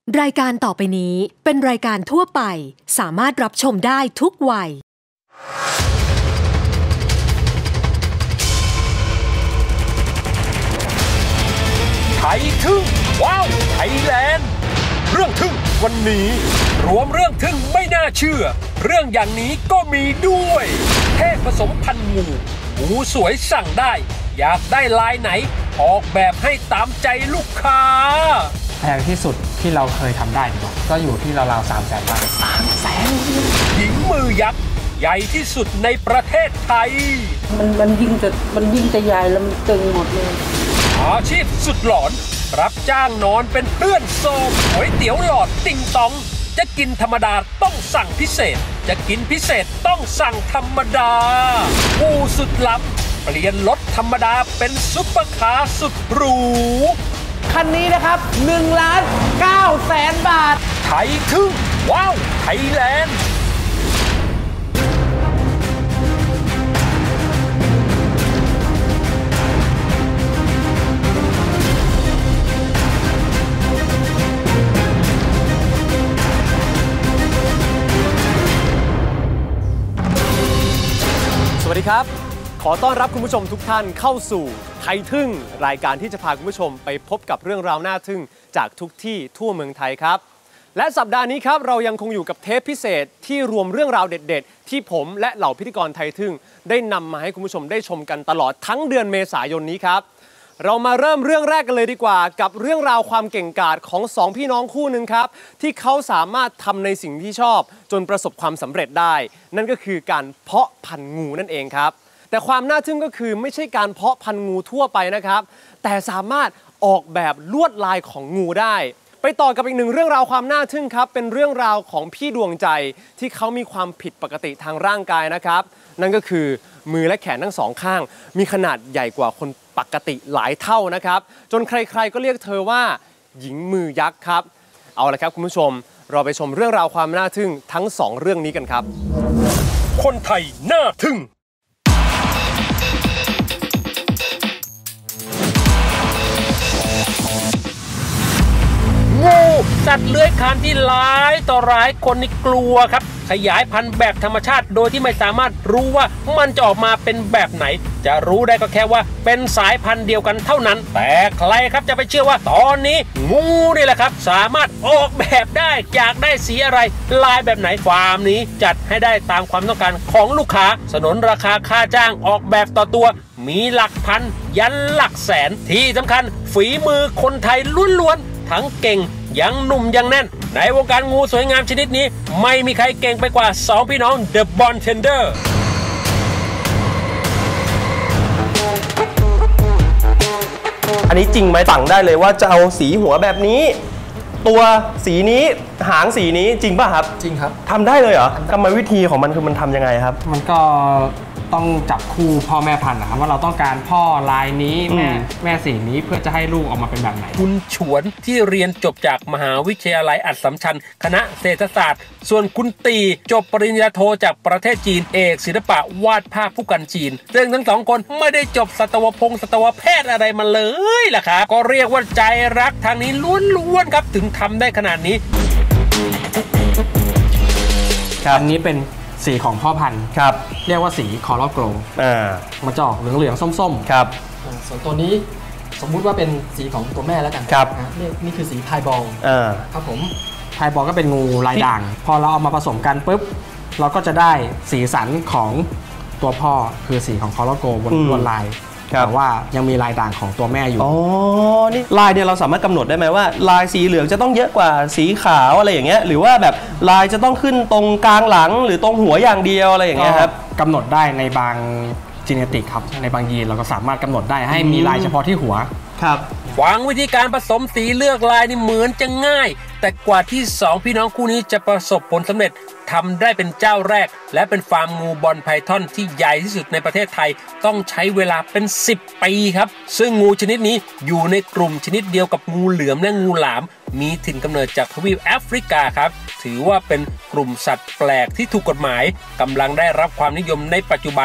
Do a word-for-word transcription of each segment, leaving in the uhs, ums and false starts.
รายการต่อไปนี้เป็นรายการทั่วไปสามารถรับชมได้ทุกวัยไทยทึ่งว้าวไทยแลนด์เรื่องทึ่งวันนี้รวมเรื่องทึ่งไม่น่าเชื่อเรื่องอย่างนี้ก็มีด้วยเทพผสมพันธุ์งูงูสวยสั่งได้อยากได้ลายไหนออกแบบให้ตามใจลูกค้าแพงที่สุดที่เราเคยทำได้ดีกว่าก็อยู่ที่ราวๆสามแสนบาทสามแสนหญิงมือยักษ์ใหญ่ที่สุดในประเทศไทยมันมันยิ่งจะมันยิ่งจะใหญ่แล้วมันตึงหมดเลยอาชีพสุดหลอนรับจ้างนอนเป็นเพื่อนโซมก๋วยเตี๋ยวหลอดติ่งตองจะกินธรรมดาต้องสั่งพิเศษจะกินพิเศษต้องสั่งธรรมดาผู้สุดล้ำเปลี่ยนรถธรรมดาเป็นซุปเปอร์คาร์สุดหรูคันนี้นะครับหนึ่งล้านเก้าแสนบาทไทยทึ่งว้าวไทยแลนด์สวัสดีครับขอต้อนรับคุณผู้ชมทุกท่านเข้าสู่ไทยทึ่งรายการที่จะพาคุณผู้ชมไปพบกับเรื่องราวน่าทึ่งจากทุกที่ทั่วเมืองไทยครับและสัปดาห์นี้ครับเรายังคงอยู่กับเทปพิเศษที่รวมเรื่องราวเด็ดๆที่ผมและเหล่าพิธีกรไทยทึ่งได้นำมาให้คุณผู้ชมได้ชมกันตลอดทั้งเดือนเมษายนนี้ครับเรามาเริ่มเรื่องแรกกันเลยดีกว่ากับเรื่องราวความเก่งกาจของสองพี่น้องคู่หนึ่งครับที่เขาสามารถทำในสิ่งที่ชอบจนประสบความสำเร็จได้นั่นก็คือการเพาะพันธุ์งูนั่นเองครับแต่ความน่าทึ่งก็คือไม่ใช่การเพาะพันธุ์งูทั่วไปนะครับแต่สามารถออกแบบลวดลายของงูได้ไปต่อกับอีกหนึ่งเรื่องราวความน่าทึ่งครับเป็นเรื่องราวของพี่ดวงใจที่เขามีความผิดปกติทางร่างกายนะครับนั่นก็คือมือและแขนทั้งสองข้างมีขนาดใหญ่กว่าคนปกติหลายเท่านะครับจนใครๆก็เรียกเธอว่าหญิงมือยักษ์ครับเอาละครับคุณผู้ชมเราไปชมเรื่องราวความน่าทึ่งทั้งสองเรื่องนี้กันครับคนไทยน่าทึ่งงูสัตว์เลื้อยคลานที่ร้ายต่อร้ายคนนี่กลัวครับขยายพันธุ์แบบธรรมชาติโดยที่ไม่สามารถรู้ว่ามันจะออกมาเป็นแบบไหนจะรู้ได้ก็แค่ว่าเป็นสายพันธุ์เดียวกันเท่านั้นแต่ใครครับจะไปเชื่อว่าตอนนี้งูนี่แหละครับสามารถออกแบบได้อยากได้สีอะไรลายแบบไหนฟาร์มนี้จัดให้ได้ตามความต้องการของลูกค้าสนนราคาค่าจ้างออกแบบต่อตัวมีหลักพันยันหลักแสนที่สำคัญฝีมือคนไทยล้วนๆทั้งเก่งยังหนุ่มยังแน่นในวงการงูสวยงามชนิดนี้ไม่มีใครเก่งไปกว่าสองพี่น้อง The Bartender อันนี้จริงไหมสั่งได้เลยว่าจะเอาสีหัวแบบนี้ตัวสีนี้หางสีนี้จริงป่ะครับจริงครับทำได้เลยเหรอกรรมวิธีของมันคือมันทำยังไงครับมันก็ต้องจับคู่พ่อแม่พันธุ์นะครับว่าเราต้องการพ่อลายนี้แม่แม่สีนี้เพื่อจะให้ลูกออกมาเป็นแบบไหนคุณฉวนที่เรียนจบจากมหาวิทยาลัยอัสสัมชัญคณะเศรษฐศาสตร์ส่วนคุณตีจบปริญญาโทจากประเทศจีนเอกศิลปะวาดภาพผู้กันจีนซึ่งทั้งสองคนไม่ได้จบสัตวพงศ์สัตวแพทย์อะไรมาเลยล่ะครับก็เรียกว่าใจรักทางนี้ล้วนๆครับถึงทำได้ขนาดนี้อันนี้เป็นสีของพ่อพันธุ์ครับเรียกว่าสีคอร์โกลอ่ามันจะออกเหลืองๆส้มๆครับส่วนตัวนี้สมมุติว่าเป็นสีของตัวแม่แล้วกันครับนี่นี่คือสีพายบอลอ่าครับผมพายบอลก็เป็นงูลายด่างพอเราเอามาผสมกันปุ๊บเราก็จะได้สีสันของตัวพ่อคือสีของคอร์โกลบนลวดลายแต่ว่ายังมีลายด่างของตัวแม่อยู่อ๋อนี่ลายเนี่ยเราสามารถกำหนดได้ไหมว่าลายสีเหลืองจะต้องเยอะกว่าสีขาวอะไรอย่างเงี้ยหรือว่าแบบลายจะต้องขึ้นตรงกลางหลังหรือตรงหัวอย่างเดียวอะไรอย่างเงี้ยครับกำหนดได้ในบางจีเนติกครับในบางยีนเราก็สามารถกำหนดได้ให้มีลายเฉพาะที่หัวครับฟังวิธีการผสมสีเลือกลายนี่เหมือนจะง่ายแต่กว่าที่สองพี่น้องคู่นี้จะประสบผลสำเร็จทำได้เป็นเจ้าแรกและเป็นฟาร์มงูบอลไพทอนที่ใหญ่ที่สุดในประเทศไทยต้องใช้เวลาเป็นสิบปีครับซึ่งงูชนิดนี้อยู่ในกลุ่มชนิดเดียวกับงูเหลือมและงูหลามมีถิ่นกำเนิดจากทวีปแอฟริกาครับถือว่าเป็นกลุ่มสัตว์แปลกที่ถูกกฎหมายกำลังได้รับความนิยมในปัจจุบัน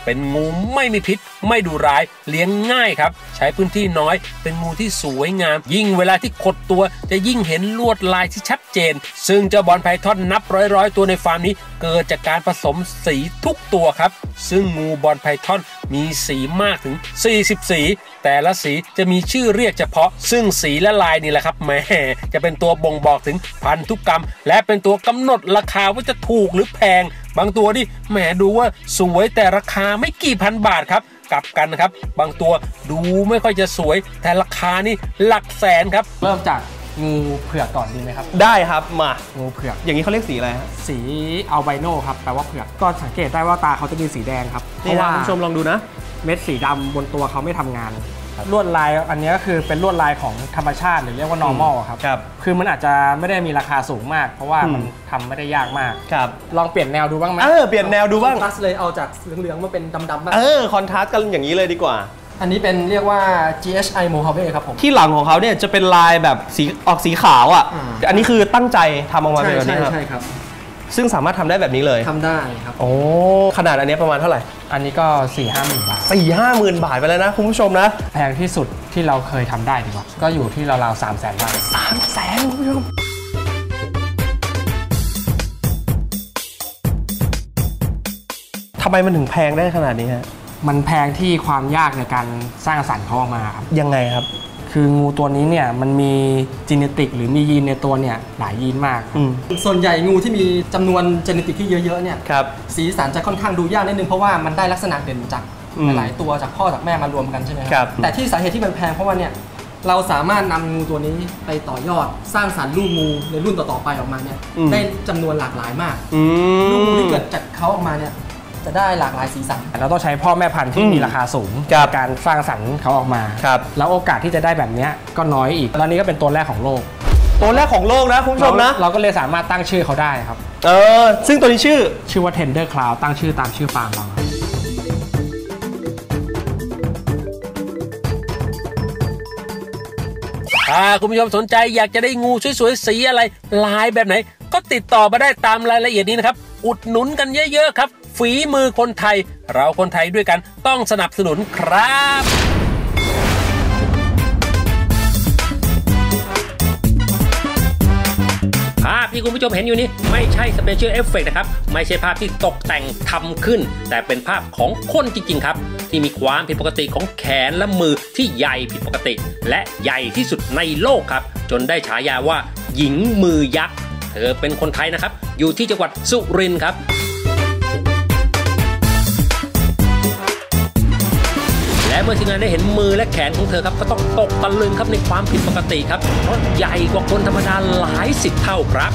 เป็นงูไม่มีพิษไม่ดุร้ายเลี้ยงง่ายครับใช้พื้นที่น้อยเป็นงูที่สวยงามยิ่งเวลาที่ขดตัวจะยิ่งเห็นลวดลายที่ชัดเจนซึ่งเจ้าบอลไพทอนนับร้อยๆตัวในฟาร์มนี้เกิดจากการผสมสีทุกตัวครับซึ่งงูบอลไพทอนมีสีมากถึงสี่สิบสีแต่ละสีจะมีชื่อเรียกเฉพาะซึ่งสีและลายนี่แหละครับแหมจะเป็นตัวบ่งบอกถึงพันธุกรรมและเป็นตัวกำหนดราคาว่าจะถูกหรือแพงบางตัวนี่แหมดูว่าสวยแต่ราคาไม่กี่พันบาทครับกลับกันนะครับบางตัวดูไม่ค่อยจะสวยแต่ราคานี่หลักแสนครับเริ่มจากงูเผือกก่อนดีไหมครับได้ครับมางูเผือกอย่างนี้เขาเรียกสีอะไรฮะสีอัลไบโนครับแปลว่าเผือกก็สังเกตได้ว่าตาเขาจะมีสีแดงครับเพราะว่าคุณผู้ชมลองดูนะเม็ดสีดำบนตัวเขาไม่ทำงานลวดลายอันนี้ก็คือเป็นลวดลายของธรรมชาติหรือเรียกว่า normal ครับครับคือมันอาจจะไม่ได้มีราคาสูงมากเพราะว่ามันทำไม่ได้ยากมากครับลองเปลี่ยนแนวดูบ้างไหมเออเปลี่ยนแนวดูบ้างคอนทราสต์เลยเอาจากเหลืองๆมาเป็นดำๆบ้างเออคอนทราสต์กันอย่างนี้เลยดีกว่าอันนี้เป็นเรียกว่า จี เอช ไอ Mojave ครับผมที่หลังของเขาเนี่ยจะเป็นลายแบบสีออกสีขาวอ่ะอันนี้คือตั้งใจทำออกมาเป็นแบบนี้ครับใช่ครับซึ่งสามารถทำได้แบบนี้เลยทำได้ครับโอ้ขนาดอันนี้ประมาณเท่าไหร่อันนี้ก็สี่ห้าหมื่นบาทสี่ห้าหมื่นบาทไปแล้วนะคุณผู้ชมนะแพงที่สุดที่เราเคยทำได้ดีกว่าก็อยู่ที่ราวๆสามแสนบาทสามแสนคุณผู้ชมทำไมมันถึงแพงได้ขนาดนี้ฮะมันแพงที่ความยากในการสร้างสรรค์เขาออกมาครับยังไงครับคืองูตัวนี้เนี่ยมันมีจีเนติกหรือมียีนในตัวเนี่ยหลายยีนมากส่วนใหญ่งูที่มีจำนวนจีเนติกที่เยอะๆเนี่ยสีสันจะค่อนข้างดูยากนิดนึงเพราะว่ามันได้ลักษณะเด่นจากหลายตัวจากพ่อจากแม่มารวมกันใช่ไหมครับแต่ที่สาเหตุที่มันแพงเพราะว่าเนี่ยเราสามารถนำงูตัวนี้ไปต่อยอดสร้างสรรค์ลูกงูในรุ่นต่อๆไปออกมาเนี่ยได้จำนวนหลากหลายมากลูกงูที่เกิดจากเขาออกมาเนี่ยจะได้หลากหลายสีสันเราต้องใช้พ่อแม่พันธุ์ที่มีราคาสูงการสร้างสรรค์เขาออกมาแล้วโอกาสที่จะได้แบบนี้ก็น้อยอีกแล้วนี่ก็เป็นตัวแรกของโลกตัวแรกของโลกนะคุณผู้ชมนะเราก็เลยสามารถตั้งชื่อเขาได้ครับเออซึ่งตัวนี้ชื่อชื่อว่า Tender Cloud ตั้งชื่อตามชื่อฟาร์มเราถ้าคุณผู้ชมสนใจอยากจะได้งูสวยๆสีอะไรลายแบบไหนก็ติดต่อมาได้ตามรายละเอียดนี้นะครับอุดหนุนกันเยอะๆครับฝีมือคนไทยเราคนไทยด้วยกันต้องสนับสนุนครับภาพที่คุณผู้ชมเห็นอยู่นี้ไม่ใช่สเปเชียลเอฟเฟกต์นะครับไม่ใช่ภาพที่ตกแต่งทำขึ้นแต่เป็นภาพของคนจริงๆครับที่มีความผิดปกติของแขนและมือที่ใหญ่ผิดปกติและใหญ่ที่สุดในโลกครับจนได้ฉายาว่าหญิงมือยักษ์เธอเป็นคนไทยนะครับอยู่ที่จังหวัดสุรินทร์ครับและเมื่อทีมงานได้เห็นมือและแขนของเธอครับก็ต้องตกตะลึงครับในความผิดปกติครับเพราะใหญ่กว่าคนธรรมดาหลายสิบเท่าครับ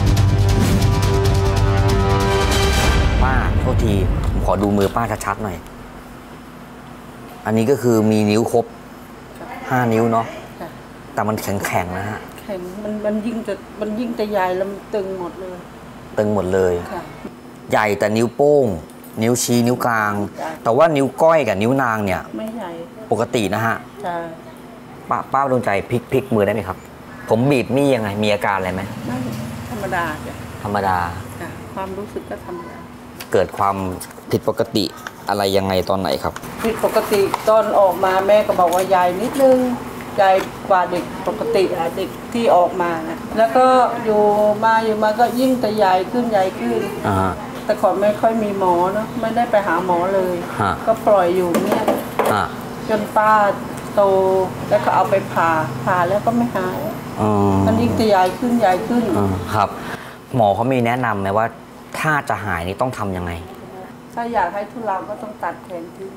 ป้าโทษทีผมขอดูมือป้าชัดๆหน่อยอันนี้ก็คือมีนิ้วครบห้านิ้วเนาะแต่มันแข็งๆนะฮะแข็งมันมันยิ่งจะมันยิ่งจะใหญ่แล้วมันตึงหมดเลยตึงหมดเลยใหญ่แต่นิ้วโป้งนิ้วชี้นิ้วกลางแต่ว่านิ้วก้อยกับนิ้วนางเนี่ยไม่ใหญ่ปกตินะฮะใช่ป้าป้าดวงใจพลิกพลิกมือได้ไหมครับผมบีบมียังไงมีอาการอะไรไหมไม่ธรรมดาจ้ะธรรมดาความรู้สึกก็ธรรมดาเกิดความผิดปกติอะไรยังไงตอนไหนครับผิดปกติตอนออกมาแม่ก็บอกว่าใหญ่นิดนึงใหญ่กว่าเด็กปกติอะเด็กที่ออกมานะแล้วก็อยู่มาอยู่มาก็ยิ่งแต่ใหญ่ขึ้นใหญ่ขึ้นแต่ก่อนไม่ค่อยมีหมอเนาะไม่ได้ไปหาหมอเลยก็ปล่อยอยู่เนี่ยจนป้าโตแล้วก็เอาไปผ่าผ่าแล้วก็ไม่หายมันยิ่งจะใหญ่ขึ้นใหญ่ขึ้นครับหมอเขามีแนะนำไหมว่าถ้าจะหายนี่ต้องทำยังไงถ้าอยากให้ทุเลาก็ต้องตัดแขนทิ้ง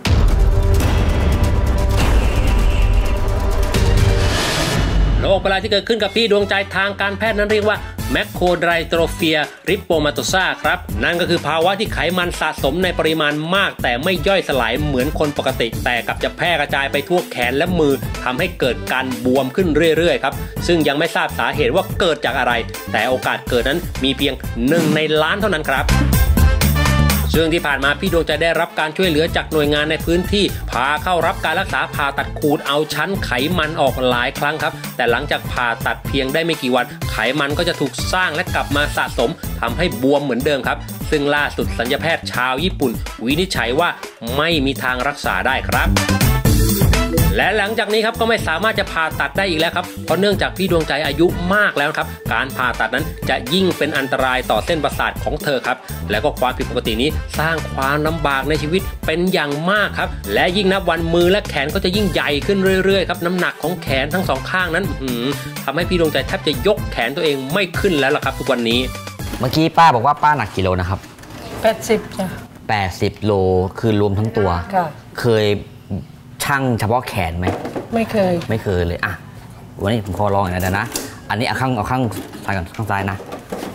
โรคประหลาดที่เกิดขึ้นกับพี่ดวงใจทางการแพทย์นั้นเรียกว่าแมคโครไดโตรเฟียริปโปมาโตซาครับนั่นก็คือภาวะที่ไขมันสะสมในปริมาณมากแต่ไม่ย่อยสลายเหมือนคนปกติแต่กลับจะแพร่กระจายไปทั่วแขนและมือทำให้เกิดการบวมขึ้นเรื่อยๆครับซึ่งยังไม่ทราบสาเหตุว่าเกิดจากอะไรแต่โอกาสเกิดนั้นมีเพียงหนึ่งในล้านเท่านั้นครับซึ่งที่ผ่านมาพี่ดวงใจได้รับการช่วยเหลือจากหน่วยงานในพื้นที่พาเข้ารับการรักษาผ่าตัดขูดเอาชั้นไขมันออกหลายครั้งครับแต่หลังจากผ่าตัดเพียงได้ไม่กี่วันไขมันก็จะถูกสร้างและกลับมาสะสมทำให้บวมเหมือนเดิมครับซึ่งล่าสุดศัลยแพทย์ชาวญี่ปุ่นวินิจฉัยว่าไม่มีทางรักษาได้ครับและหลังจากนี้ครับก็ไม่สามารถจะผ่าตัดได้อีกแล้วครับเพราะเนื่องจากพี่ดวงใจอายุมากแล้วครับการผ่าตัดนั้นจะยิ่งเป็นอันตรายต่อเส้นประสาทของเธอครับแล้วก็ความผิดปกตินี้สร้างความลำบากในชีวิตเป็นอย่างมากครับและยิ่งนับวันมือและแขนก็จะยิ่งใหญ่ขึ้นเรื่อยๆครับน้ำหนักของแขนทั้งสองข้างนั้นทำให้พี่ดวงใจแทบจะยกแขนตัวเองไม่ขึ้นแล้วล่ะครับทุกวันนี้เมื่อกี้ป้าบอกว่าป้าหนักกี่โลนะครับแปดสิบจ้ะแปดสิบโลคือรวมทั้งตัวค่ะเคยช่างเฉพาะแขนไหมไม่เคยไม่เคยเลยอ่ะวันนี้ผมขอลองหน่อยนะอันนี้เอาข้างเอาข้างซ้ายก่อนข้างซ้ายนะ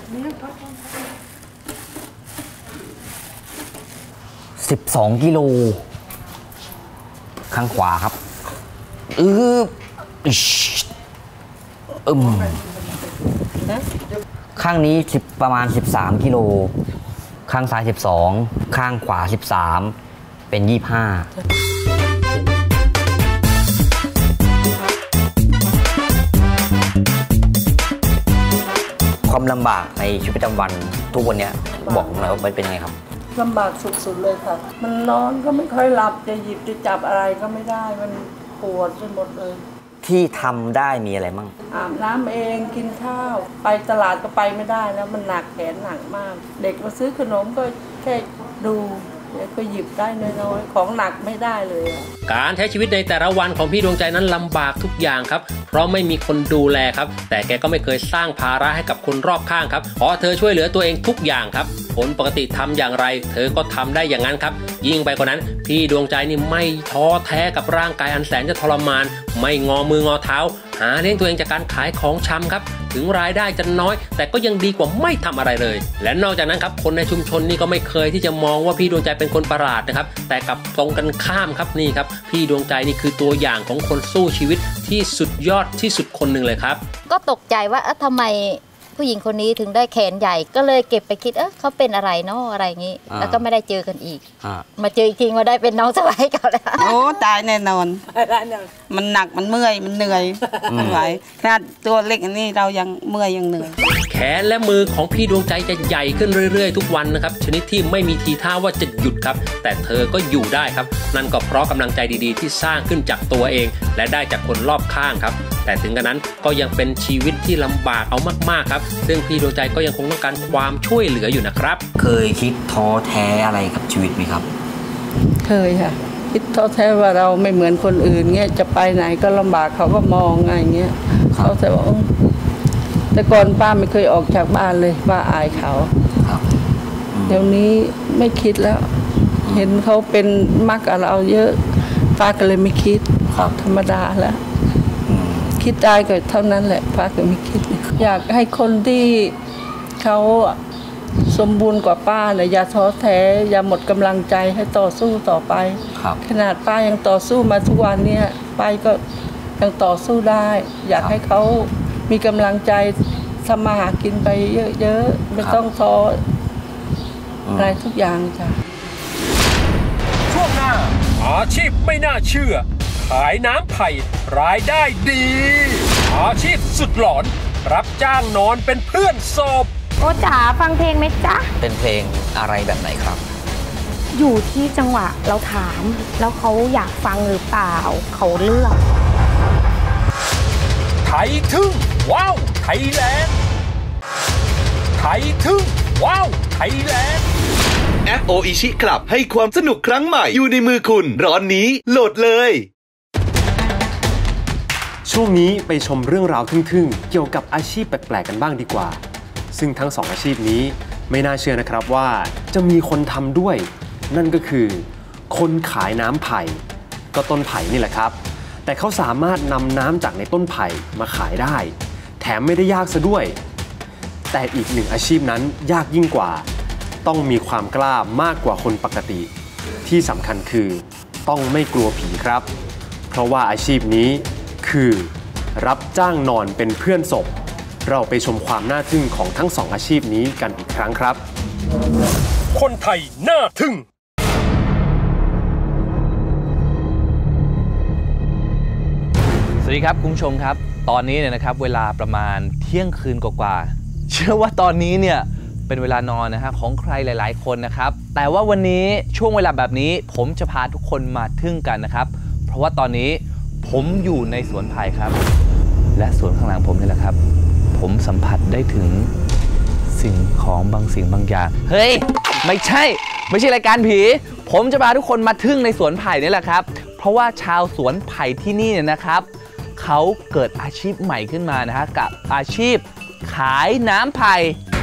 สิบสองกิโลข้างขวาครับอืออืมข้างนี้สิบประมาณสิบสามกิโลข้างซ้ายสิบสองข้างขวาสิบสามเป็นยี่สิบห้าความลำบากในชีวิตประจำวันทุกวันนี้บอกผมหน่อยว่ามันเป็นยังไงครับลำบากสุดๆเลยค่ะมันนอนก็ไม่ค่อยหลับจะหยิบจะจับอะไรก็ไม่ได้มันปวดไปหมดเลยที่ทำได้มีอะไรมั่งอาบน้ำเองกินข้าวไปตลาดก็ไปไม่ได้แล้วมันหนักแขนหนักมากเด็กมาซื้อขนมก็แค่ดูก็หยิบได้น้อยๆของหนักไม่ได้เลยการใช้ชีวิตในแต่ละวันของพี่ดวงใจนั้นลำบากทุกอย่างครับเพราะไม่มีคนดูแลครับแต่แกก็ไม่เคยสร้างภาระให้กับคนรอบข้างครับเพราะเธอช่วยเหลือตัวเองทุกอย่างครับคนปกติทำอย่างไรเธอก็ทำได้อย่างนั้นครับยิ่งไปกว่านั้นพี่ดวงใจนี่ไม่ท้อแท้กับร่างกายอันแสนจะทรมานไม่งอมืองอเท้าหาเลี้ยงตัวเองจากการขายของชำครับถึงรายได้จะน้อยแต่ก็ยังดีกว่าไม่ทำอะไรเลยและนอกจากนั้นครับคนในชุมชนนี่ก็ไม่เคยที่จะมองว่าพี่ดวงใจเป็นคนประหลาดนะครับแต่กลับตรงกันข้ามครับนี่ครับพี่ดวงใจนี่คือตัวอย่างของคนสู้ชีวิตที่สุดยอดที่สุดคนหนึ่งเลยครับก็ตกใจว่าทำไมผู้หญิงคนนี้ถึงได้แขนใหญ่ก็เลยเก็บไปคิดเออเขาเป็นอะไรเนาะอะไรอย่างนี้แล้วก็ไม่ได้เจอกันอีกมาเจออีกทีมาได้เป็นน้องสะใภ้กันแล้วโอ้ตายแน่นอนมันหนักมันเมื่อยมันเหนื่อยไม่ไหวขนาดตัวเล็กอันนี้เรายังเมื่อยยังเหนื่อยแขนและมือของพี่ดวงใจจะใหญ่ขึ้นเรื่อยๆทุกวันนะครับชนิดที่ไม่มีทีท่าว่าจะหยุดครับแต่เธอก็อยู่ได้ครับนั่นก็เพราะกำลังใจดีๆที่สร้างขึ้นจากตัวเองและได้จากคนรอบข้างครับแต่ถึงกระนั้นก็ยังเป็นชีวิตที่ลำบากเอามากๆครับซึ่งพี่ดวงใจก็ยังคงต้องการความช่วยเหลืออยู่นะครับเคยคิดท้อแท้อะไรกับชีวิตไหมครับเคยค่ะคิดท้อแท้ว่าเราไม่เหมือนคนอื่นเงี้ยจะไปไหนก็ลำบากเขาก็มองไงเงี้ยเขาแต่ว่าแต่ก่อนป้าไม่เคยออกจากบ้านเลยป้าอายเขาเดี๋ยวนี้ไม่คิดแล้วเห็นเขาเป็นมักกับเราเยอะป้าก็เลยไม่คิดธรรมดาแล้วคิดได้ก็เท่านั้นแหละป้าก็ไม่คิดอยากให้คนที่เขาสมบูรณ์กว่าป้าเนี่ยอย่าท้อแท้อย่าหมดกำลังใจให้ต่อสู้ต่อไปขนาดป้ายังต่อสู้มาทุกวันเนี่ยป้าก็ยังต่อสู้ได้อยากให้เขามีกำลังใจทำมาหากินไปเยอะๆไม่ต้องท้ออะไรทุกอย่างจ้ะช่วงหน้าอาชีพไม่น่าเชื่อขายน้ำไผ่รายได้ดีอาชีพสุดหลอนรับจ้างนอนเป็นเพื่อนศพโอ้จ๋าฟังเพลงไหมจ๊ะเป็นเพลงอะไรแบบไหนครับอยู่ที่จังหวะเราถามแล้วเขาอยากฟังหรือเปล่าเขาเลือกไทยทึ่งว้าวไทยแลนด์ไทยทึ่งว้าวไทยแลนด์แอปโออิชิคลับให้ความสนุกครั้งใหม่อยู่ในมือคุณร้อนนี้โหลดเลยช่วงนี้ไปชมเรื่องราวทึ่งๆเกี่ยวกับอาชีพแปลกๆกันบ้างดีกว่าซึ่งทั้งสองอาชีพนี้ไม่น่าเชื่อนะครับว่าจะมีคนทำด้วยนั่นก็คือคนขายน้ำไผ่ก็ต้นไผ่นี่แหละครับแต่เขาสามารถนำน้ำจากในต้นไผ่มาขายได้แถมไม่ได้ยากซะด้วยแต่อีกหนึ่งอาชีพนั้นยากยิ่งกว่าต้องมีความกล้ามากกว่าคนปกติที่สำคัญคือต้องไม่กลัวผีครับเพราะว่าอาชีพนี้คือรับจ้างนอนเป็นเพื่อนศพเราไปชมความน่าทึ่งของทั้งสองอาชีพนี้กันอีกครั้งครับคนไทยน่าทึ่งสวัสดีครับคุณผู้ชมครับตอนนี้เนี่ยนะครับเวลาประมาณเที่ยงคืนกว่าๆเชื่อว่าตอนนี้เนี่ยเป็นเวลานอนนะฮะของใครหลายๆคนนะครับแต่ว่าวันนี้ช่วงเวลาแบบนี้ผมจะพาทุกคนมาทึ่งกันนะครับเพราะว่าตอนนี้ผมอยู่ในสวนไผ่ครับและสวนข้างหลังผมนี่แหละครับผมสัมผัสได้ถึงสิ่งของบางสิ่งบางอย่างเฮ้ยไม่ใช่ไม่ใช่รายการผีผมจะพาทุกคนมาทึ่งในสวนไผ่นี่แหละครับเพราะว่าชาวสวนไผ่ที่นี่เนี่ยนะครับเขาเกิดอาชีพใหม่ขึ้นมานะฮะกับอาชีพขายน้ำไผ่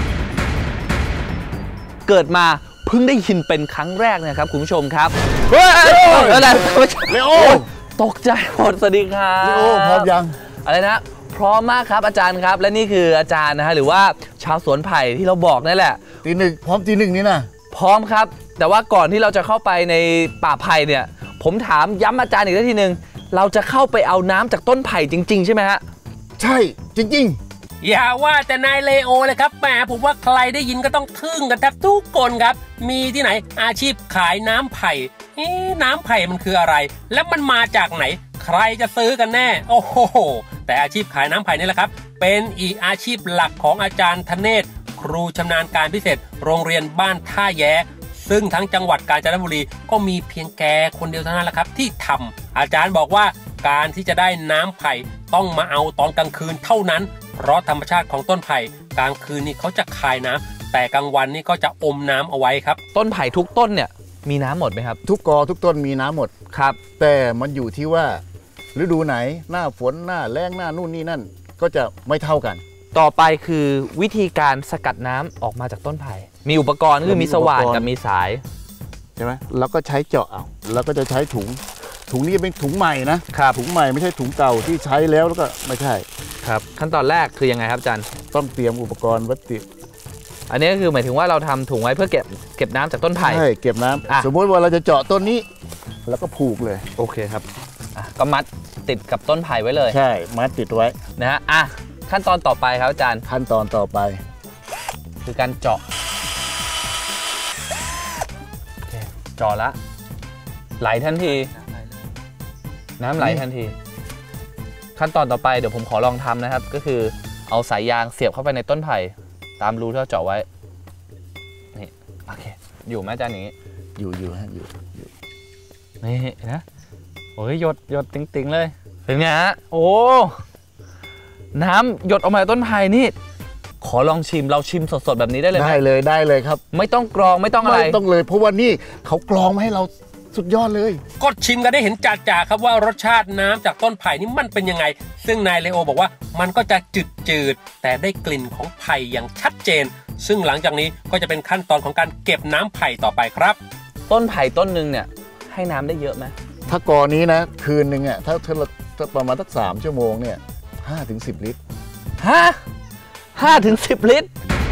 เกิดมาเพิ่งได้ยินเป็นครั้งแรกนะครับคุณผู้ชมครับเฮ้ยอะไรเลโอตกใจหมดสวัสดีครับเลโอพร้อมยังอะไรนะพร้อมมากครับอาจารย์ครับและนี่คืออาจารย์นะฮะหรือว่าชาวสวนไผ่ที่เราบอกนั่นแหละตีหนึ่งพร้อมตีหนึ่งนี่นะพร้อมครับแต่ว่าก่อนที่เราจะเข้าไปในป่าไผ่เนี่ยผมถามย้ำอาจารย์อีกทีนึงเราจะเข้าไปเอาน้ำจากต้นไผ่จริงๆใช่ไหมฮะใช่จริงๆอย่าว่าแต่นายเลโอเลยครับแหมผมว่าใครได้ยินก็ต้องทึ่งกันแทบทุกคนครับมีที่ไหนอาชีพขายน้ำไผ่น้ำไผ่มันคืออะไรแล้วมันมาจากไหนใครจะซื้อกันแน่โอ้โหแต่อาชีพขายน้ำไผ่นี่แหละครับเป็นอีกอาชีพหลักของอาจารย์ธเนศครูชำนาญการพิเศษโรงเรียนบ้านท่าแย้ซึ่งทั้งจังหวัดกาญจนบุรีก็มีเพียงแกคนเดียวเท่านั้นแหละครับที่ทำอาจารย์บอกว่าการที่จะได้น้ำไผ่ต้องมาเอาตอนกลางคืนเท่านั้นเพราะธรรมชาติของต้นไผ่กลางคืนนี่เขาจะคายน้ำแต่กลางวันนี่ก็จะอมน้ำเอาไว้ครับต้นไผ่ทุกต้นเนี่ยมีน้ำหมดไหมครับทุกกอทุกต้นมีน้ำหมดครับแต่มันอยู่ที่ว่าฤดูไหนหน้าฝนหน้าแล้งหน้านู่นนี่นั่นก็จะไม่เท่ากันต่อไปคือวิธีการสกัดน้ำออกมาจากต้นไผ่มีอุปกรณ์คือมีสว่านกับมีสายใช่ไหมเราก็ใช้เจาะเอาแล้วก็จะใช้ถุงถุงนี้เป็นถุงใหม่นะครับถุงใหม่ไม่ใช่ถุงเก่าที่ใช้แล้วแล้วก็ไม่ใช่ครับขั้นตอนแรกคือยังไงครับอาจารย์ต้องเตรียมอุปกรณ์วัตถุอันนี้ก็คือหมายถึงว่าเราทำถุงไว้เพื่อเก็บเก็บน้ำจากต้นไผ่ใช่เก็บน้ำสมมติว่าเราจะเจาะต้นนี้แล้วก็ผูกเลยโอเคครับก็มัดติดกับต้นไผ่ไว้เลยใช่มัดติดไว้นะฮะอ่ะขั้นตอนต่อไปครับอาจารย์ขั้นตอนต่อไปคือการเจาะเจาะละไหลทันทีน้ำไหลทันทีขั้นตอนต่อไปเดี๋ยวผมขอลองทำนะครับก็คือเอาสายยางเสียบเข้าไปในต้นไผ่ตามรูที่เราเจาะไว้นี่โอเคอยู่ไหมอาจารย์อย่างนี้อยู่อยู่ฮะอยู่นี่นะโอ้ยหยดหยดติ๊งๆเลยเป็นไงฮะโอ้น้ำหยดออกมาจากต้นไผ่นี่ขอลองชิมเราชิมสดๆแบบนี้ได้เลยได้เลยได้เลยครับไม่ต้องกรองไม่ต้องอะไรไม่ต้องเลยเพราะว่านี่เขากรองมาให้เราสุดยอดเลยก็ชิมกันได้เห็นจ่าๆครับว่ารสชาติน้ำจากต้นไผ่นี่มันเป็นยังไงซึ่งนายเลโอบอกว่ามันก็จะจืดๆแต่ได้กลิ่นของไผ่อย่างชัดเจนซึ่งหลังจากนี้ก็จะเป็นขั้นตอนของการเก็บน้ำไผ่ต่อไปครับต้นไผ่ต้นหนึ่งเนี่ยให้น้ำได้เยอะไหมถ้ากอนี้นะคืนหนึ่งอ่ะถ้าถ้าประมาณสักสามชั่วโมงเนี่ยห้าถึงสิบลิตรฮะห้าถึงสิบลิตร